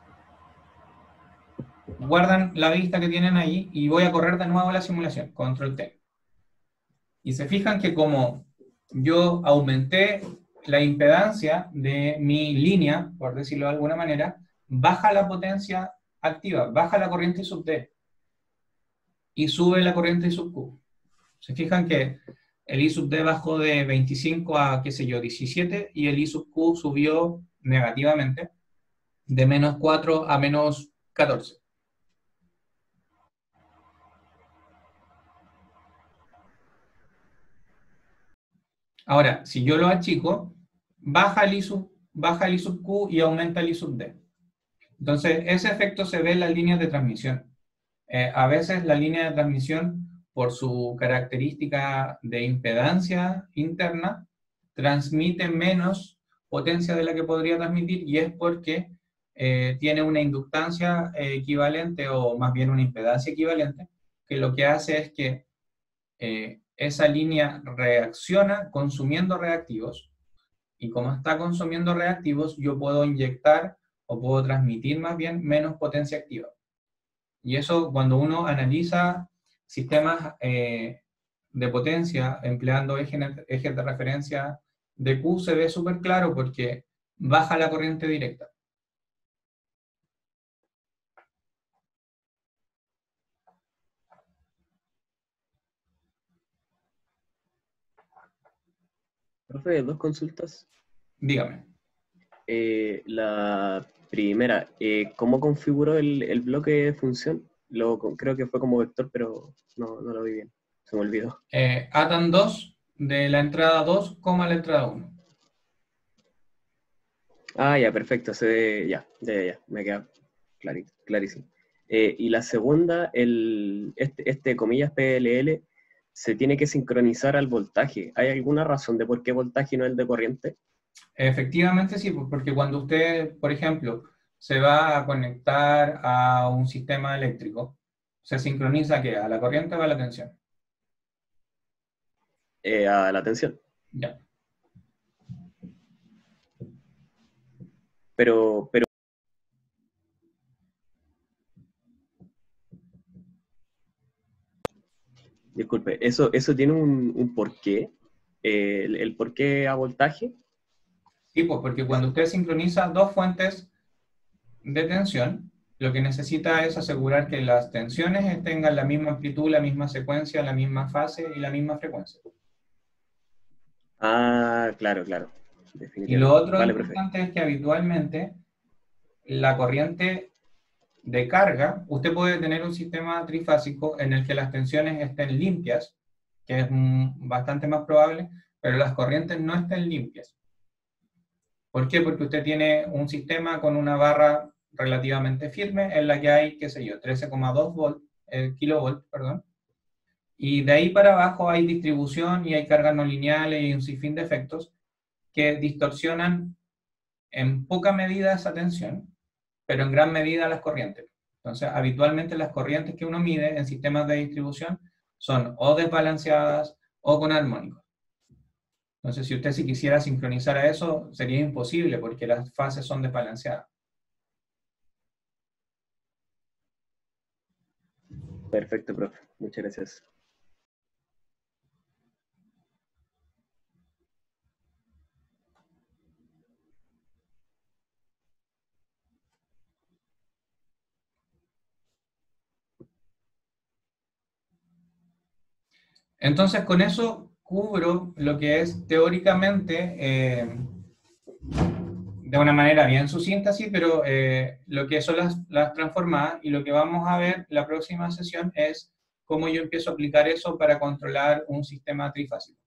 Guardan la vista que tienen ahí y voy a correr de nuevo la simulación, control T. Y se fijan que como yo aumenté la impedancia de mi línea, por decirlo de alguna manera, baja la potencia activa, baja la corriente sub D y sube la corriente sub Q. Se fijan que el I sub D bajó de 25 a, qué sé yo, 17 y el I sub Q subió negativamente de menos 4 a menos 14. Ahora, si yo lo achico, baja el I sub Q y aumenta el I sub D. Entonces, ese efecto se ve en las líneas de transmisión. A veces la línea de transmisión, por su característica de impedancia interna, transmite menos potencia de la que podría transmitir y es porque tiene una inductancia equivalente o más bien una impedancia equivalente, que lo que hace es que esa línea reacciona consumiendo reactivos y como está consumiendo reactivos yo puedo inyectar o puedo transmitir más bien menos potencia activa. Y eso cuando uno analiza sistemas de potencia empleando ejes de referencia de Q se ve súper claro porque baja la corriente directa. Profe, dos consultas. Dígame. La Primera, ¿cómo configuró el bloque de función? Creo que fue como vector, pero no lo vi bien. Se me olvidó. atan 2 de la entrada 2, la entrada 1. Ah, ya, perfecto. Ya, me queda clarísimo. Y la segunda, comillas PLL, se tiene que sincronizar al voltaje. ¿Hay alguna razón de por qué voltaje no es el de corriente? Efectivamente sí, porque cuando usted, por ejemplo, se va a conectar a un sistema eléctrico, se sincroniza ¿qué? ¿A la corriente o a la tensión? A la tensión. Ya. Pero disculpe, ¿eso tiene un porqué? ¿El porqué a voltaje? Sí, pues porque cuando usted sincroniza dos fuentes de tensión, lo que necesita es asegurar que las tensiones tengan la misma amplitud, la misma secuencia, la misma fase y la misma frecuencia. Ah, claro. Y lo otro importante es que habitualmente la corriente de carga, usted puede tener un sistema trifásico en el que las tensiones estén limpias, que es bastante más probable, pero las corrientes no estén limpias. ¿Por qué? Porque usted tiene un sistema con una barra relativamente firme en la que hay, qué sé yo, 13,2 kilovolts, perdón, y de ahí para abajo hay distribución y hay cargas no lineales y un sinfín de efectos que distorsionan en poca medida esa tensión, pero en gran medida las corrientes. Entonces, habitualmente las corrientes que uno mide en sistemas de distribución son o desbalanceadas o con armónicos. Entonces, si quisiera sincronizar a eso, sería imposible porque las fases son desbalanceadas. Perfecto, profe. Muchas gracias. Entonces, con eso cubro lo que es teóricamente, de una manera bien sucinta, sí, pero lo que son las transformadas, y lo que vamos a ver la próxima sesión es cómo yo empiezo a aplicar eso para controlar un sistema trifásico.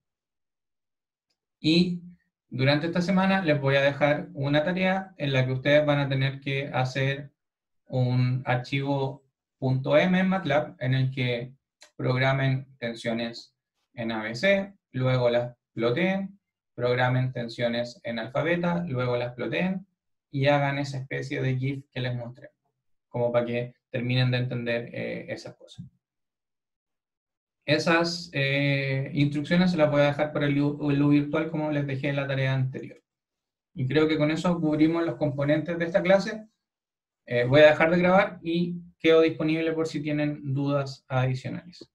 Y durante esta semana les voy a dejar una tarea en la que ustedes van a tener que hacer un archivo .m en MATLAB en el que programen tensiones en ABC, luego las ploteen, programen tensiones en alfa beta, luego las ploteen y hagan esa especie de GIF que les mostré, como para que terminen de entender esas cosas. Esas instrucciones se las voy a dejar por el U virtual como les dejé en la tarea anterior. Y creo que con eso cubrimos los componentes de esta clase. Voy a dejar de grabar y quedo disponible por si tienen dudas adicionales.